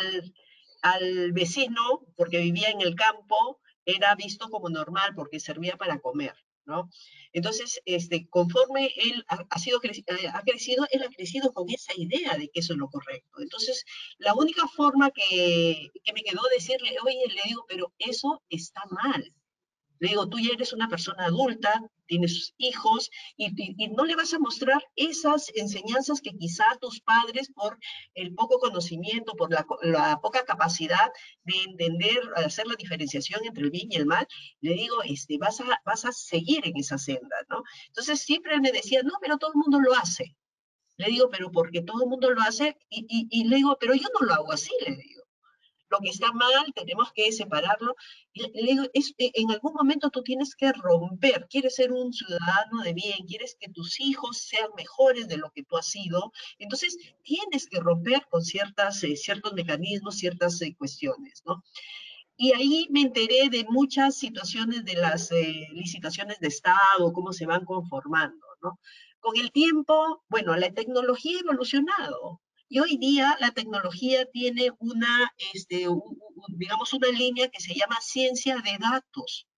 al vecino, porque vivía en el campo, era visto como normal porque servía para comer, ¿no? Entonces, conforme él ha crecido, él ha crecido con esa idea de que eso es lo correcto. Entonces, la única forma que me quedó decirle, oye, le digo, pero eso está mal. Le digo, tú ya eres una persona adulta, tienes hijos, y no le vas a mostrar esas enseñanzas que quizá tus padres, por el poco conocimiento, por la poca capacidad de entender, hacer la diferenciación entre el bien y el mal, le digo, vas a seguir en esa senda, ¿no? Entonces siempre me decía, no, pero todo el mundo lo hace. Le digo, pero porque todo el mundo lo hace, y le digo, pero yo no lo hago así, le digo. Lo que está mal, tenemos que separarlo. Y le digo, en algún momento tú tienes que romper, quieres ser un ciudadano de bien, quieres que tus hijos sean mejores de lo que tú has sido, entonces tienes que romper con ciertos mecanismos, ciertas cuestiones, ¿no? Y ahí me enteré de muchas situaciones de las licitaciones de Estado, cómo se van conformando, ¿no? Con el tiempo, bueno, la tecnología ha evolucionado. Y hoy día la tecnología tiene digamos, una línea que se llama ciencia de datos.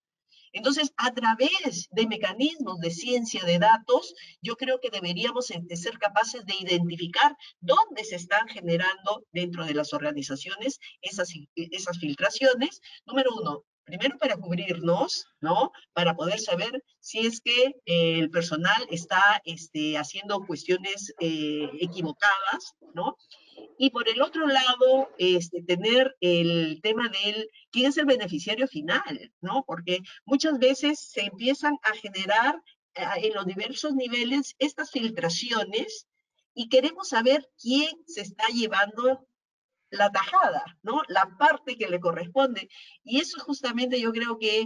Entonces, a través de mecanismos de ciencia de datos, yo creo que deberíamos ser capaces de identificar dónde se están generando dentro de las organizaciones esas filtraciones. Número uno, primero para cubrirnos, ¿no? Para poder saber si es que el personal está haciendo cuestiones equivocadas, ¿no? Y por el otro lado, tener el tema del quién es el beneficiario final, ¿no? Porque muchas veces se empiezan a generar en los diversos niveles estas filtraciones y queremos saber quién se está llevando la tajada, ¿no? La parte que le corresponde. Y eso justamente yo creo que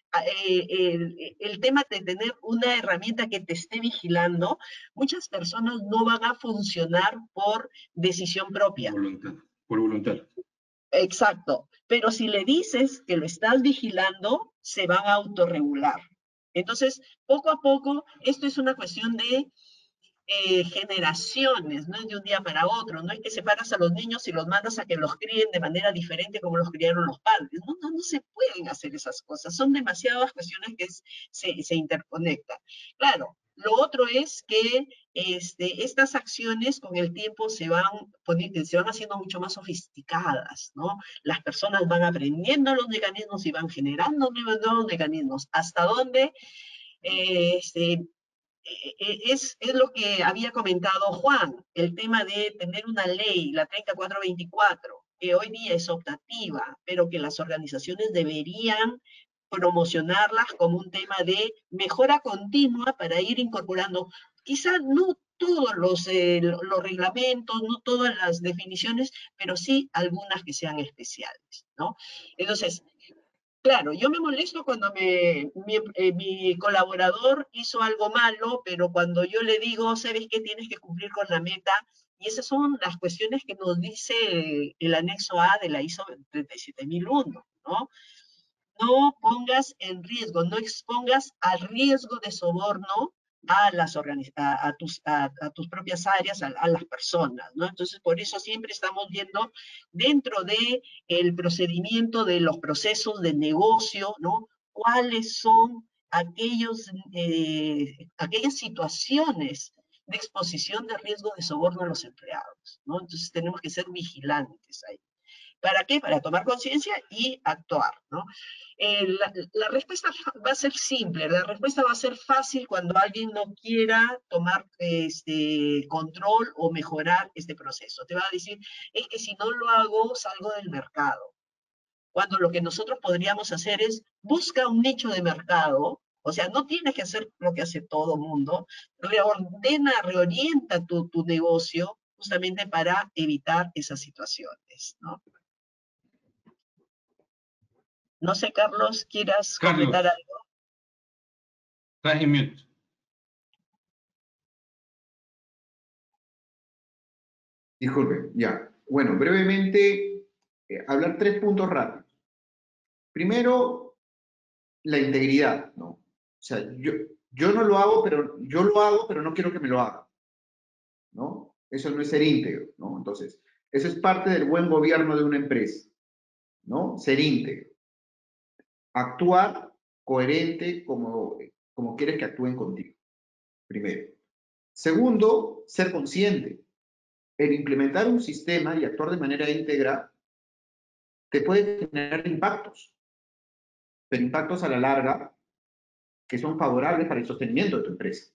el tema de tener una herramienta que te esté vigilando, muchas personas no van a funcionar por decisión propia. Por voluntad. Exacto. Pero si le dices que lo estás vigilando, se van a autorregular. Entonces, poco a poco, esto es una cuestión de generaciones, no es de un día para otro, no es que separas a los niños y los mandas a que los críen de manera diferente como los criaron los padres, no se pueden hacer esas cosas, son demasiadas cuestiones que se interconectan. Claro, lo otro es que estas acciones con el tiempo se van haciendo mucho más sofisticadas, ¿no? Las personas van aprendiendo los mecanismos y van generando nuevos mecanismos, hasta donde es lo que había comentado Juan, el tema de tener una ley, la 3424, que hoy día es optativa, pero que las organizaciones deberían promocionarlas como un tema de mejora continua para ir incorporando, quizás no todos los reglamentos, no todas las definiciones, pero sí algunas que sean especiales, ¿no? Entonces, claro, yo me molesto cuando mi colaborador hizo algo malo, pero cuando yo le digo, ¿sabes qué? Tienes que cumplir con la meta. Y esas son las cuestiones que nos dice el anexo A de la ISO 37001, ¿no? No pongas en riesgo, no expongas al riesgo de soborno a tus propias áreas, a las personas, ¿no? Entonces, por eso siempre estamos viendo dentro del procedimiento de los procesos de negocio, ¿no? ¿Cuáles son aquellas situaciones de exposición de riesgo de soborno a los empleados, ¿no? Entonces, tenemos que ser vigilantes ahí. ¿Para qué? Para tomar conciencia y actuar, ¿no? La respuesta va a ser simple, la respuesta va a ser fácil cuando alguien no quiera tomar control o mejorar este proceso. Te va a decir, es que si no lo hago, salgo del mercado. Cuando lo que nosotros podríamos hacer es, busca un nicho de mercado, o sea, no tienes que hacer lo que hace todo mundo, reorienta tu negocio justamente para evitar esas situaciones, ¿no? No sé, Carlos, ¿quieras comentar algo? Estás en mute. Disculpe, ya. Bueno, brevemente, hablar 3 puntos rápidos. Primero, la integridad, ¿no? O sea, yo no lo hago, pero yo lo hago, pero no quiero que me lo hagan, ¿no? Eso no es ser íntegro, ¿no? Entonces, eso es parte del buen gobierno de una empresa, ¿no? Ser íntegro. Actuar coherente como quieres que actúen contigo, primero. Segundo, ser consciente. El implementar un sistema y actuar de manera íntegra te puede generar impactos, pero impactos a la larga que son favorables para el sostenimiento de tu empresa.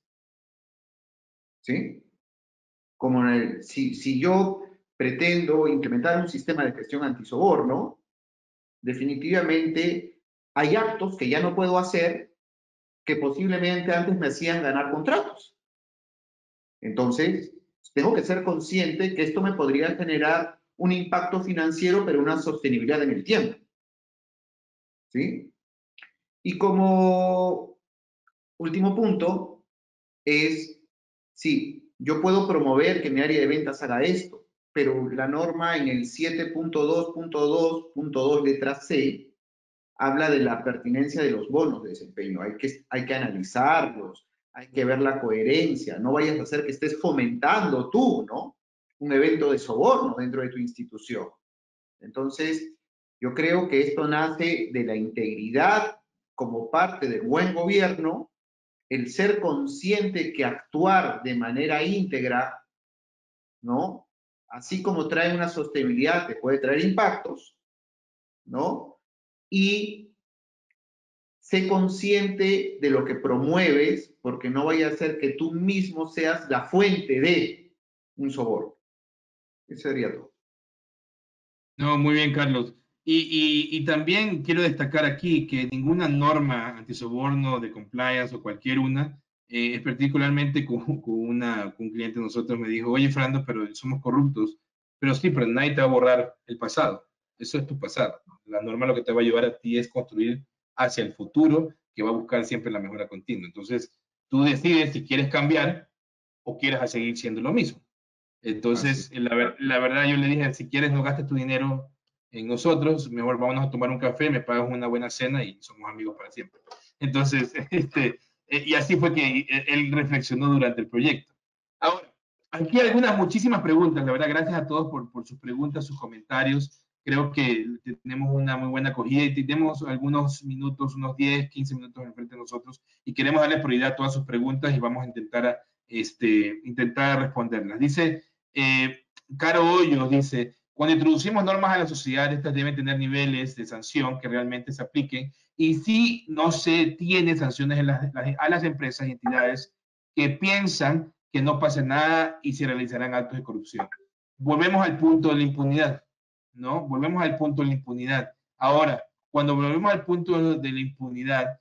¿Sí? Como si yo pretendo implementar un sistema de gestión antisoborno, definitivamente hay actos que ya no puedo hacer que posiblemente antes me hacían ganar contratos. Entonces, tengo que ser consciente que esto me podría generar un impacto financiero, pero una sostenibilidad en el tiempo. ¿Sí? Y como último punto es, sí, yo puedo promover que mi área de ventas haga esto, pero la norma en el 7.2.2.2 letra C habla de la pertinencia de los bonos de desempeño. Hay que analizarlos, hay que ver la coherencia. No vayas a hacer que estés fomentando tú, ¿no? Un evento de soborno dentro de tu institución. Entonces, yo creo que esto nace de la integridad como parte del buen gobierno, el ser consciente que actuar de manera íntegra, ¿no? Así como trae una sostenibilidad, te puede traer impactos, ¿no? Y sé consciente de lo que promueves, porque no vaya a ser que tú mismo seas la fuente de un soborno. Eso sería todo. No, muy bien, Carlos. Y también quiero destacar aquí que ninguna norma antisoborno de compliance o cualquier una, particularmente con un cliente de nosotros me dijo, oye, Fernando, pero somos corruptos. Pero sí, pero nadie te va a borrar el pasado. Eso es tu pasado, ¿no? La norma lo que te va a llevar a ti es construir hacia el futuro, que va a buscar siempre la mejora continua. Entonces, tú decides si quieres cambiar o quieres seguir siendo lo mismo. Entonces, la verdad, yo le dije, si quieres no gastes tu dinero en nosotros, mejor vámonos a tomar un café, me pagas una buena cena y somos amigos para siempre. Entonces, y así fue que él reflexionó durante el proyecto. Ahora, aquí hay muchísimas preguntas, la verdad, gracias a todos por sus preguntas, sus comentarios. Creo que tenemos una muy buena acogida y tenemos algunos minutos, unos 10, 15 minutos enfrente de nosotros y queremos darle prioridad a todas sus preguntas y vamos a intentar responderlas. Dice Caro Hoyos, dice, cuando introducimos normas a la sociedad, estas deben tener niveles de sanción que realmente se apliquen y si no se tiene sanciones a las empresas y entidades que piensan que no pasa nada y se realizarán actos de corrupción. Volvemos al punto de la impunidad, ¿no? Volvemos al punto de la impunidad. Ahora, cuando volvemos al punto de la impunidad,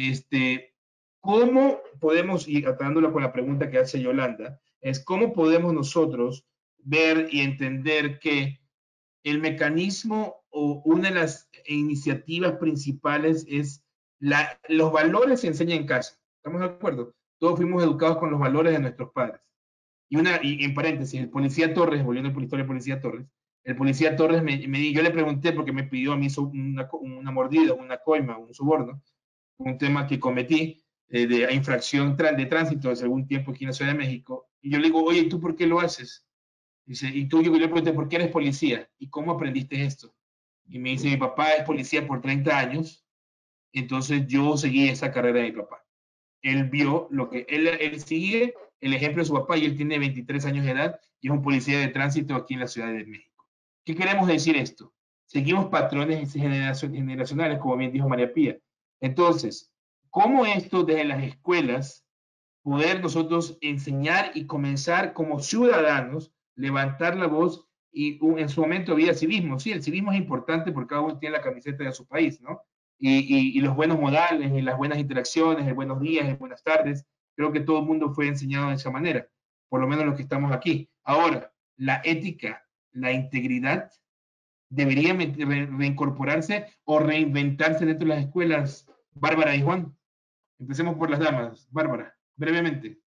¿cómo podemos, y atándolo con la pregunta que hace Yolanda, es cómo podemos nosotros ver y entender que el mecanismo o una de las iniciativas principales es los valores se enseñan en casa. ¿Estamos de acuerdo? Todos fuimos educados con los valores de nuestros padres. Y en paréntesis, el policía Torres, volviendo a la historia del policía Torres, el policía Torres, yo le pregunté porque me pidió a mí una mordida, una coima, un soborno, un tema que cometí de infracción de tránsito hace algún tiempo aquí en la Ciudad de México. Y yo le digo, oye, ¿tú por qué lo haces? Dice, y tú, yo le pregunté, ¿por qué eres policía? ¿Y cómo aprendiste esto? Y me dice, mi papá es policía por 30 años, entonces yo seguí esa carrera de mi papá. Él vio lo que, él sigue el ejemplo de su papá y él tiene 23 años de edad y es un policía de tránsito aquí en la Ciudad de México. ¿Qué queremos decir esto? Seguimos patrones generacionales, como bien dijo María Pía. Entonces, ¿cómo esto desde las escuelas poder nosotros enseñar y comenzar como ciudadanos, levantar la voz y en su momento había civismo? Sí, el civismo es importante porque cada uno tiene la camiseta de su país, ¿no? Y los buenos modales, y las buenas interacciones, el buenos días, el buenas tardes, creo que todo el mundo fue enseñado de esa manera, por lo menos los que estamos aquí. Ahora, la ética, la integridad, debería reincorporarse o reinventarse dentro de las escuelas. Bárbara y Juan, empecemos por las damas. Bárbara, brevemente.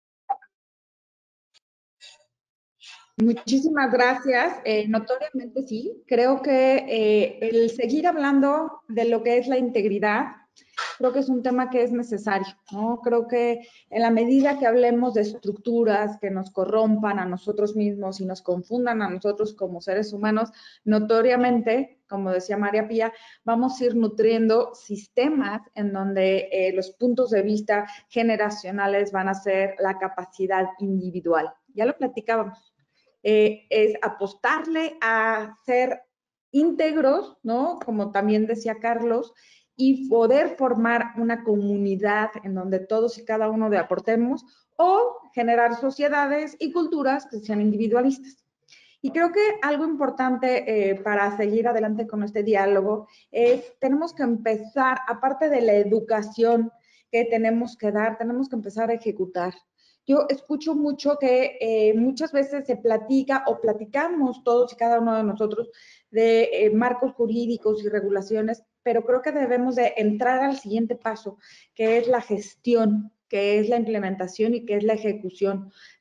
Muchísimas gracias. Notoriamente sí, creo que el seguir hablando de lo que es la integridad, creo que es un tema que es necesario, ¿no? Creo que en la medida que hablemos de estructuras que nos corrompan a nosotros mismos y nos confundan a nosotros como seres humanos, notoriamente, como decía María Pía, vamos a ir nutriendo sistemas en donde los puntos de vista generacionales van a ser la capacidad individual. Ya lo platicábamos. Es apostarle a ser íntegros, ¿no? Como también decía Carlos, y poder formar una comunidad en donde todos y cada uno de aportemos o generar sociedades y culturas que sean individualistas. Y creo que algo importante para seguir adelante con este diálogo es, tenemos que empezar, aparte de la educación que tenemos que dar, tenemos que empezar a ejecutar. Yo escucho mucho que muchas veces se platica o platicamos todos y cada uno de nosotros de marcos jurídicos y regulaciones, pero creo que debemos de entrar al siguiente paso, que es la gestión, que es la implementación y que es la ejecución.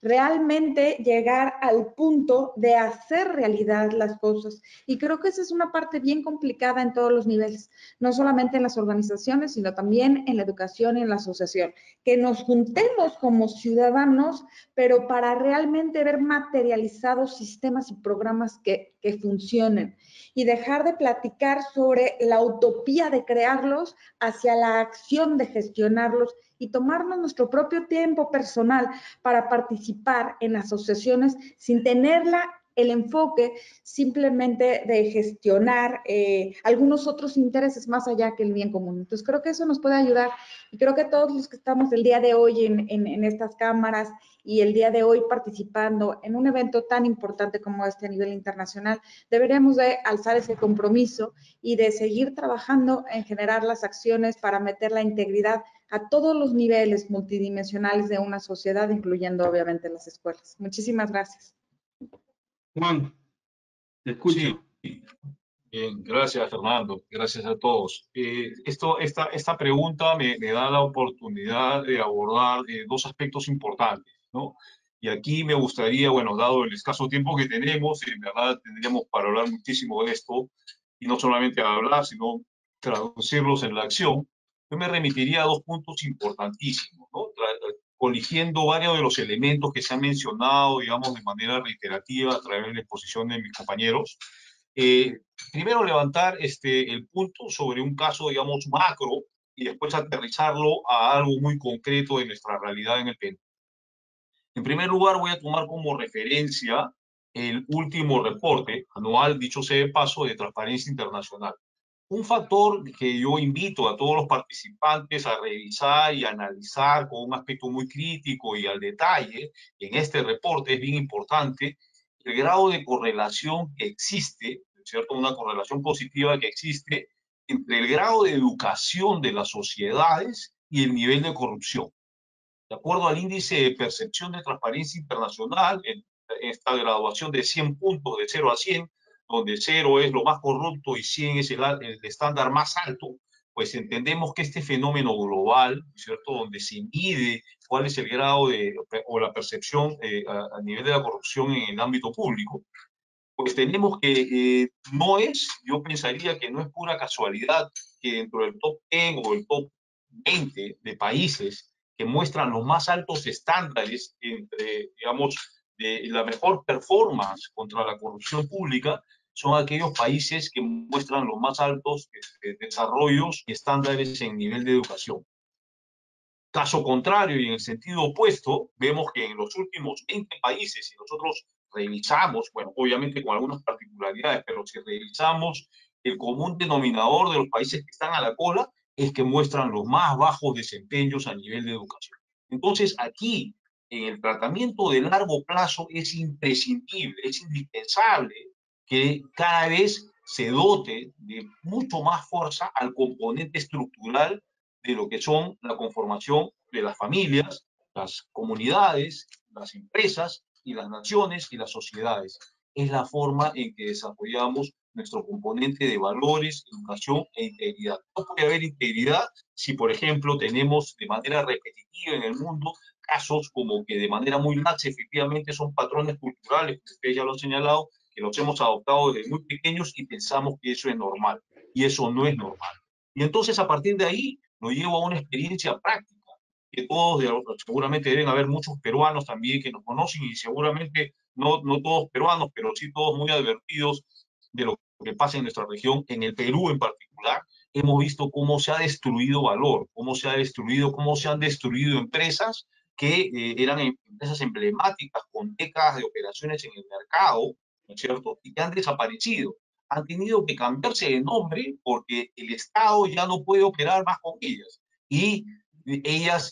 realmente llegar al punto de hacer realidad las cosas. Y creo que esa es una parte bien complicada en todos los niveles, no solamente en las organizaciones, sino también en la educación y en la asociación. Que nos juntemos como ciudadanos, pero para realmente ver materializados sistemas y programas que funcionen, y dejar de platicar sobre la utopía de crearlos hacia la acción de gestionarlos y tomarnos nuestro propio tiempo personal para participar en asociaciones sin tenerla el enfoque simplemente de gestionar algunos otros intereses más allá que el bien común. Entonces creo que eso nos puede ayudar y creo que todos los que estamos el día de hoy en estas cámaras y el día de hoy participando en un evento tan importante como este a nivel internacional, deberíamos de alzar ese compromiso y de seguir trabajando en generar las acciones para meter la integridad a todos los niveles multidimensionales de una sociedad, incluyendo obviamente las escuelas. Muchísimas gracias. Juan, te escucho. Sí. Bien, gracias Fernando, gracias a todos. Esta pregunta me da la oportunidad de abordar dos aspectos importantes, ¿no? Y aquí me gustaría, bueno, dado el escaso tiempo que tenemos, en verdad tendríamos para hablar muchísimo de esto, y no solamente hablar, sino traducirlos en la acción. Yo me remitiría a dos puntos importantísimos, ¿no? Coligiendo varios de los elementos que se han mencionado, digamos, de manera reiterativa a través de la exposición de mis compañeros. Primero levantar el punto sobre un caso, digamos, macro y después aterrizarlo a algo muy concreto de nuestra realidad en el Perú. En primer lugar, voy a tomar como referencia el último reporte anual, dicho sea de paso, de Transparencia Internacional. Un factor que yo invito a todos los participantes a revisar y analizar con un aspecto muy crítico y al detalle en este reporte es bien importante, el grado de correlación que existe, ¿cierto? Una correlación positiva que existe entre el grado de educación de las sociedades y el nivel de corrupción. De acuerdo al índice de percepción de Transparencia Internacional, en esta graduación de 100 puntos de 0 a 100, donde 0 es lo más corrupto y 100 es el estándar más alto, pues entendemos que este fenómeno global, ¿cierto?, donde se mide cuál es el grado o la percepción a nivel de la corrupción en el ámbito público, pues tenemos que yo pensaría que no es pura casualidad que dentro del top 10 o el top 20 de países que muestran los más altos estándares entre, digamos, de la mejor performance contra la corrupción pública, son aquellos países que muestran los más altos desarrollos y estándares en nivel de educación. Caso contrario, y en el sentido opuesto, vemos que en los últimos 20 países, si nosotros revisamos, bueno, obviamente con algunas particularidades, pero si revisamos el común denominador de los países que están a la cola, es que muestran los más bajos desempeños a nivel de educación. Entonces, aquí, en el tratamiento de largo plazo, es imprescindible, es indispensable que cada vez se dote de mucho más fuerza al componente estructural de lo que son la conformación de las familias, las comunidades, las empresas y las naciones y las sociedades. Es la forma en que desarrollamos nuestro componente de valores, educación e integridad. No puede haber integridad si, por ejemplo, tenemos de manera repetitiva en el mundo casos como que de manera muy laxa efectivamente son patrones culturales, que ustedes ya lo han señalado, que los hemos adoptado desde muy pequeños y pensamos que eso es normal. Y eso no es normal. Y entonces, a partir de ahí, lo llevo a una experiencia práctica, que todos, seguramente deben haber muchos peruanos también que nos conocen y seguramente no todos peruanos, pero sí todos muy advertidos de lo que pasa en nuestra región, en el Perú en particular. Hemos visto cómo se ha destruido valor, cómo se han destruido empresas que eran empresas emblemáticas con décadas de operaciones en el mercado, ¿no es cierto?, y que han desaparecido. Han tenido que cambiarse de nombre porque el Estado ya no puede operar más con ellas. Y ellas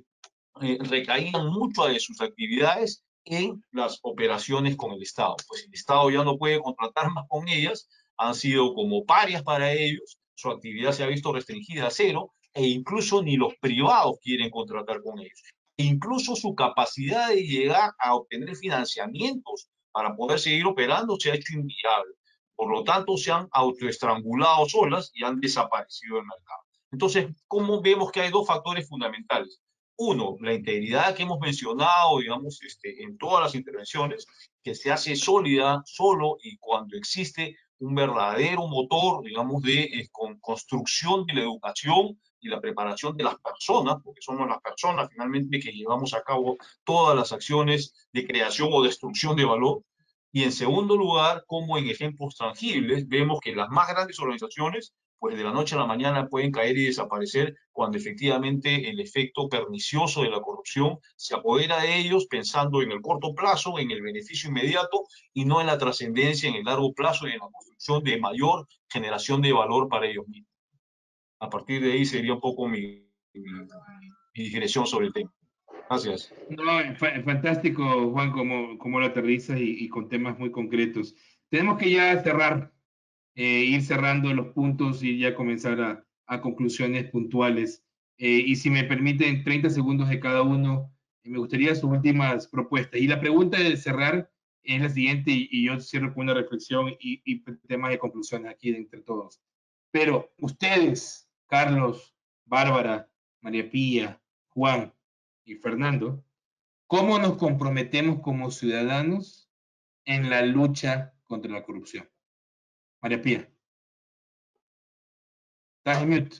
recaían mucho de sus actividades en las operaciones con el Estado. Pues el Estado ya no puede contratar más con ellas, han sido como parias para ellos, su actividad se ha visto restringida a cero, e incluso ni los privados quieren contratar con ellos. E incluso su capacidad de llegar a obtener financiamientos para poder seguir operando se ha hecho inviable. Por lo tanto, se han autoestrangulado solas y han desaparecido del mercado. Entonces, ¿cómo vemos que hay dos factores fundamentales? Uno, la integridad que hemos mencionado, digamos, en todas las intervenciones, que se hace sólida solo y cuando existe un verdadero motor, digamos, de construcción de la educación y la preparación de las personas, porque somos las personas finalmente que llevamos a cabo todas las acciones de creación o destrucción de valor. Y en segundo lugar, como en ejemplos tangibles, vemos que las más grandes organizaciones, pues de la noche a la mañana pueden caer y desaparecer cuando efectivamente el efecto pernicioso de la corrupción se apodera de ellos pensando en el corto plazo, en el beneficio inmediato y no en la trascendencia en el largo plazo y en la construcción de mayor generación de valor para ellos mismos. A partir de ahí sería un poco mi digresión sobre el tema. Gracias. No, fantástico, Juan, como lo aterrizas y con temas muy concretos. Tenemos que ya cerrar, ir cerrando los puntos y ya comenzar a conclusiones puntuales. Y si me permiten 30 segundos de cada uno, me gustaría sus últimas propuestas. Y la pregunta de cerrar es la siguiente, y yo cierro con una reflexión y temas de conclusiones aquí entre todos. Pero ustedes, Carlos, Bárbara, María Pía, Juan y Fernando, ¿cómo nos comprometemos como ciudadanos en la lucha contra la corrupción? María Pía. Estás en mute.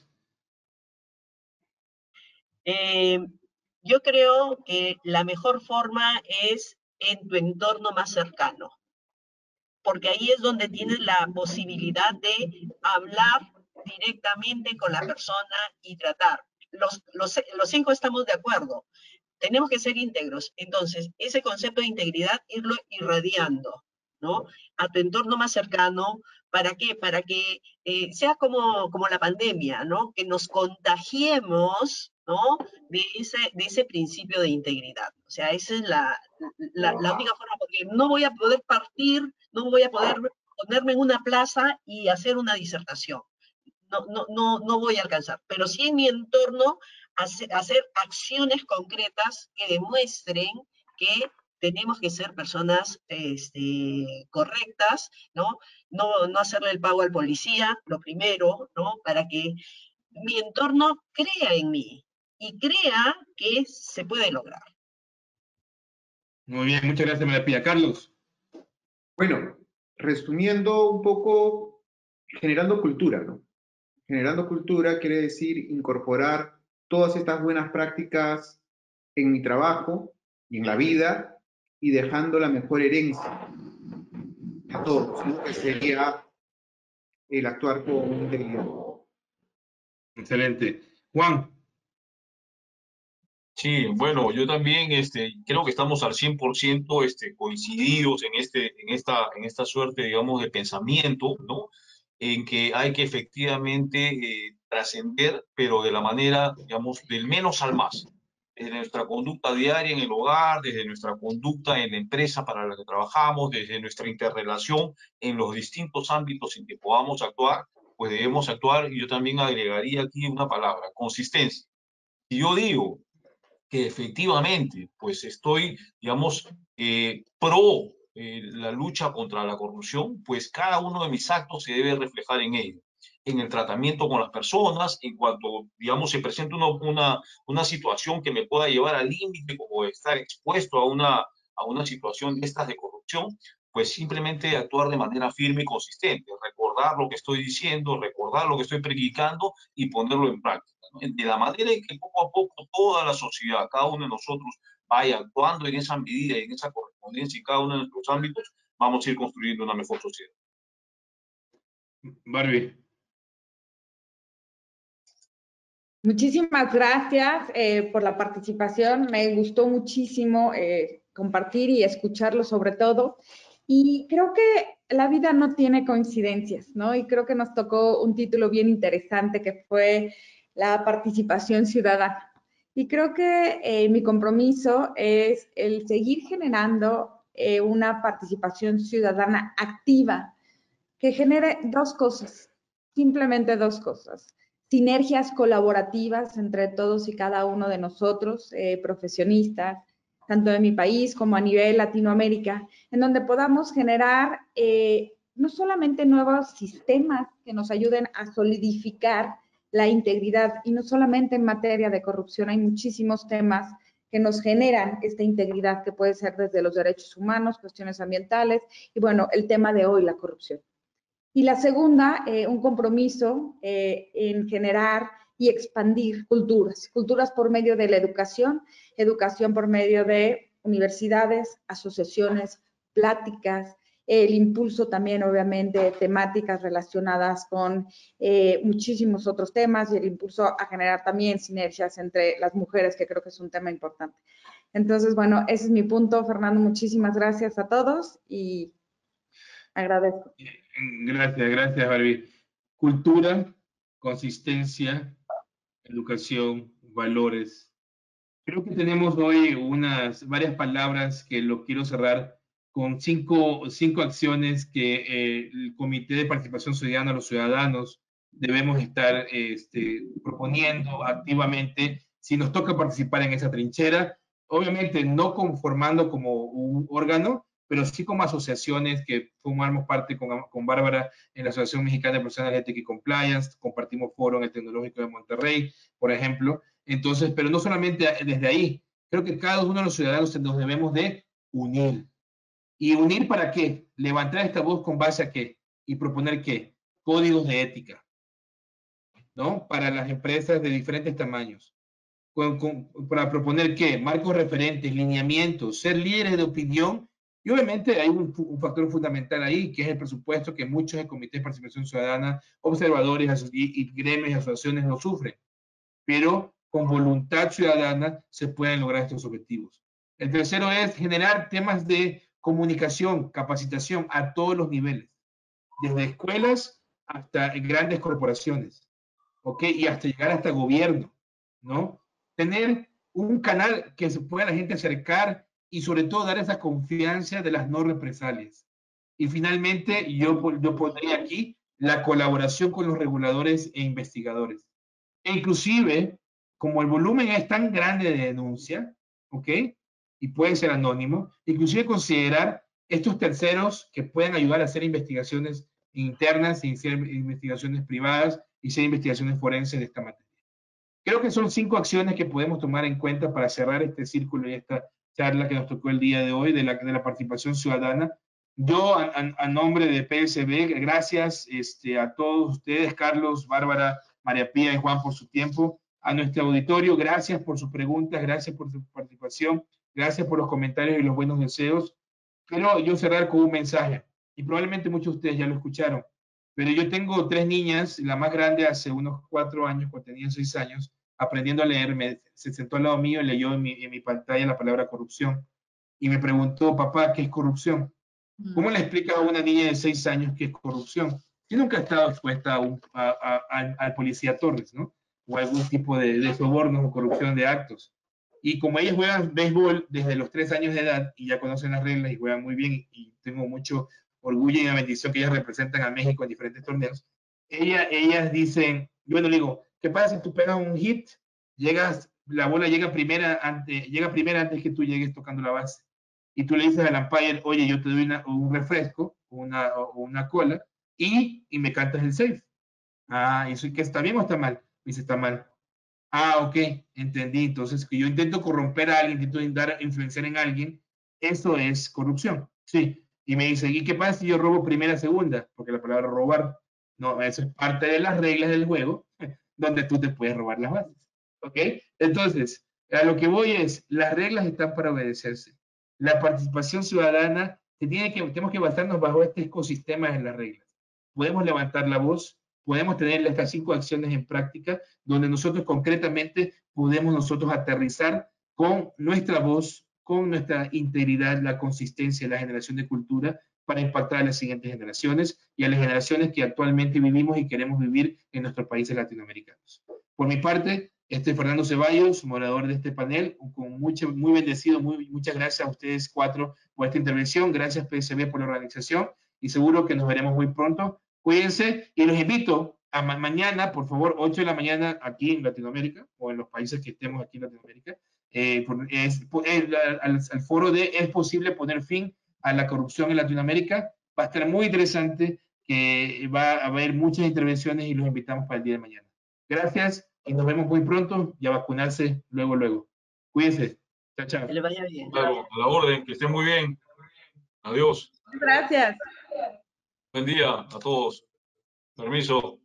Yo creo que la mejor forma es en tu entorno más cercano, porque ahí es donde tienes la posibilidad de hablar directamente con la persona y tratar. Los 5 estamos de acuerdo. Tenemos que ser íntegros. Entonces, ese concepto de integridad, irlo irradiando, ¿no? A tu entorno más cercano. ¿Para qué? Para que sea como la pandemia, ¿no? Que nos contagiemos, ¿no? De ese principio de integridad. O sea, esa es la única forma, porque no voy a poder partir, no voy a poder ponerme en una plaza y hacer una disertación. No voy a alcanzar. Pero sí en mi entorno hacer acciones concretas que demuestren que tenemos que ser personas correctas, ¿no? No hacerle el pago al policía, lo primero, ¿no? Para que mi entorno crea en mí y crea que se puede lograr. Muy bien, muchas gracias, María Pía. Carlos. Bueno, resumiendo un poco, generando cultura, ¿no? Generando cultura quiere decir incorporar todas estas buenas prácticas en mi trabajo y en la vida y dejando la mejor herencia a todos, ¿no? Que sería el actuar con integridad. Excelente. Juan. Sí, bueno, yo también creo que estamos al 100% coincididos en esta suerte, digamos, de pensamiento, ¿no? En que hay que efectivamente trascender, pero de la manera, digamos, del menos al más. Desde nuestra conducta diaria en el hogar, desde nuestra conducta en la empresa para la que trabajamos, desde nuestra interrelación en los distintos ámbitos en que podamos actuar, pues debemos actuar, y yo también agregaría aquí una palabra, consistencia. Si yo digo que efectivamente, pues estoy, digamos, pro la lucha contra la corrupción, pues cada uno de mis actos se debe reflejar en ello, en el tratamiento con las personas, en cuanto, digamos, se presenta una situación que me pueda llevar al límite, como estar expuesto a una situación de estas de corrupción, pues simplemente actuar de manera firme y consistente, recordar lo que estoy diciendo, recordar lo que estoy predicando y ponerlo en práctica. De la manera en que poco a poco toda la sociedad, cada uno de nosotros vaya actuando en esa medida y en esa correspondencia en cada uno de nuestros ámbitos, vamos a ir construyendo una mejor sociedad. Barbie. Muchísimas gracias por la participación. Me gustó muchísimo compartir y escucharlo sobre todo. Y creo que la vida no tiene coincidencias, ¿no? Y creo que nos tocó un título bien interesante que fue la participación ciudadana. Y creo que mi compromiso es el seguir generando una participación ciudadana activa que genere dos cosas, simplemente dos cosas. Sinergias colaborativas entre todos y cada uno de nosotros, profesionistas, tanto de mi país como a nivel Latinoamérica, en donde podamos generar no solamente nuevos sistemas que nos ayuden a solidificar la integridad, y no solamente en materia de corrupción, hay muchísimos temas que nos generan esta integridad, que puede ser desde los derechos humanos, cuestiones ambientales, y bueno, el tema de hoy, la corrupción. Y la segunda, un compromiso en generar y expandir culturas por medio de la educación por medio de universidades, asociaciones, pláticas, el impulso también, obviamente, de temáticas relacionadas con muchísimos otros temas y el impulso a generar también sinergias entre las mujeres, que creo que es un tema importante. Entonces, bueno, ese es mi punto, Fernando. Muchísimas gracias a todos y agradezco. Gracias, Barbie. Cultura, consistencia, educación, valores. Creo que tenemos hoy varias palabras que lo quiero cerrar con cinco acciones que el Comité de Participación Ciudadana, los ciudadanos, debemos estar proponiendo activamente si nos toca participar en esa trinchera. Obviamente no conformando como un órgano, pero sí como asociaciones que formamos parte con Bárbara en la Asociación Mexicana de Profesionales de Ética y Compliance, compartimos foro en el Tecnológico de Monterrey, por ejemplo. Entonces, pero no solamente desde ahí, creo que cada uno de los ciudadanos nos debemos de unir. ¿Y unir para qué? Levantar esta voz con base a qué? Y proponer qué? Códigos de ética, ¿no? Para las empresas de diferentes tamaños. Para proponer qué? Marcos referentes, lineamientos, ser líderes de opinión. Y obviamente hay un factor fundamental ahí, que es el presupuesto que muchos de comités de participación ciudadana, observadores y gremios y asociaciones lo sufren. Pero con voluntad ciudadana se pueden lograr estos objetivos. El tercero es generar temas de comunicación, capacitación a todos los niveles, desde escuelas hasta grandes corporaciones, ¿ok? Y hasta llegar hasta gobierno, ¿no? Tener un canal que se pueda la gente acercar y sobre todo dar esa confianza de las no represalias. Y finalmente yo pondría aquí la colaboración con los reguladores e investigadores. E inclusive, como el volumen es tan grande de denuncia, ¿ok? Y puede ser anónimo, inclusive considerar estos terceros que pueden ayudar a hacer investigaciones internas y hacer investigaciones privadas y hacer investigaciones forenses de esta materia. Creo que son 5 acciones que podemos tomar en cuenta para cerrar este círculo y esta charla que nos tocó el día de hoy de la participación ciudadana. Yo, a nombre de PSB, gracias a todos ustedes, Carlos, Bárbara, María Pía y Juan, por su tiempo. A nuestro auditorio, gracias por sus preguntas, gracias por su participación, gracias por los comentarios y los buenos deseos. Quiero yo cerrar con un mensaje, y probablemente muchos de ustedes ya lo escucharon, pero yo tengo 3 niñas, la más grande hace unos 4 años, cuando tenía 6 años, aprendiendo a leer, se sentó al lado mío y leyó en mi pantalla la palabra corrupción, y me preguntó, papá, ¿qué es corrupción? ¿Cómo le explica a una niña de 6 años qué es corrupción? Si nunca ha estado expuesta al policía Torres, ¿no? O algún tipo de sobornos o corrupción de actos. Y como ellas juegan béisbol desde los 3 años de edad y ya conocen las reglas y juegan muy bien y tengo mucho orgullo y una bendición que ellas representan a México en diferentes torneos, ellas dicen, yo bueno, le digo, ¿qué pasa si tú pegas un hit? La bola llega primera antes que tú llegues tocando la base. Y tú le dices al umpire, oye, yo te doy un refresco o una cola y me cantas el safe. Ah, ¿eso que está bien o está mal? Me dice, está mal. Ah, ok, entendí. Entonces, que yo intento corromper a alguien, intento influenciar en alguien, eso es corrupción. Sí. Y me dice, ¿y qué pasa si yo robo primera, segunda? Porque la palabra robar, no, eso es parte de las reglas del juego, donde tú te puedes robar las bases. ¿Ok? Entonces, a lo que voy es, las reglas están para obedecerse. La participación ciudadana, tenemos que basarnos bajo este ecosistema de las reglas. Podemos levantar la voz, podemos tener estas 5 acciones en práctica, donde nosotros concretamente podemos nosotros aterrizar con nuestra voz, con nuestra integridad, la consistencia, la generación de cultura para impactar a las siguientes generaciones y a las generaciones que actualmente vivimos y queremos vivir en nuestros países latinoamericanos. Por mi parte, Fernando Ceballos, moderador de este panel, muy bendecido, muchas gracias a ustedes 4 por esta intervención, gracias PSB por la organización y seguro que nos veremos muy pronto. Cuídense y los invito a mañana, por favor, 8 de la mañana aquí en Latinoamérica o en los países que estemos aquí en Latinoamérica, al foro de ¿es posible poner fin a la corrupción en Latinoamérica? Va a estar muy interesante, que va a haber muchas intervenciones y los invitamos para el día de mañana. Gracias y nos vemos muy pronto y a vacunarse luego. Cuídense. Chao, chao. Que le vaya bien. Claro, a la orden, que estén muy bien. Adiós. Gracias. Buen día a todos. Permiso.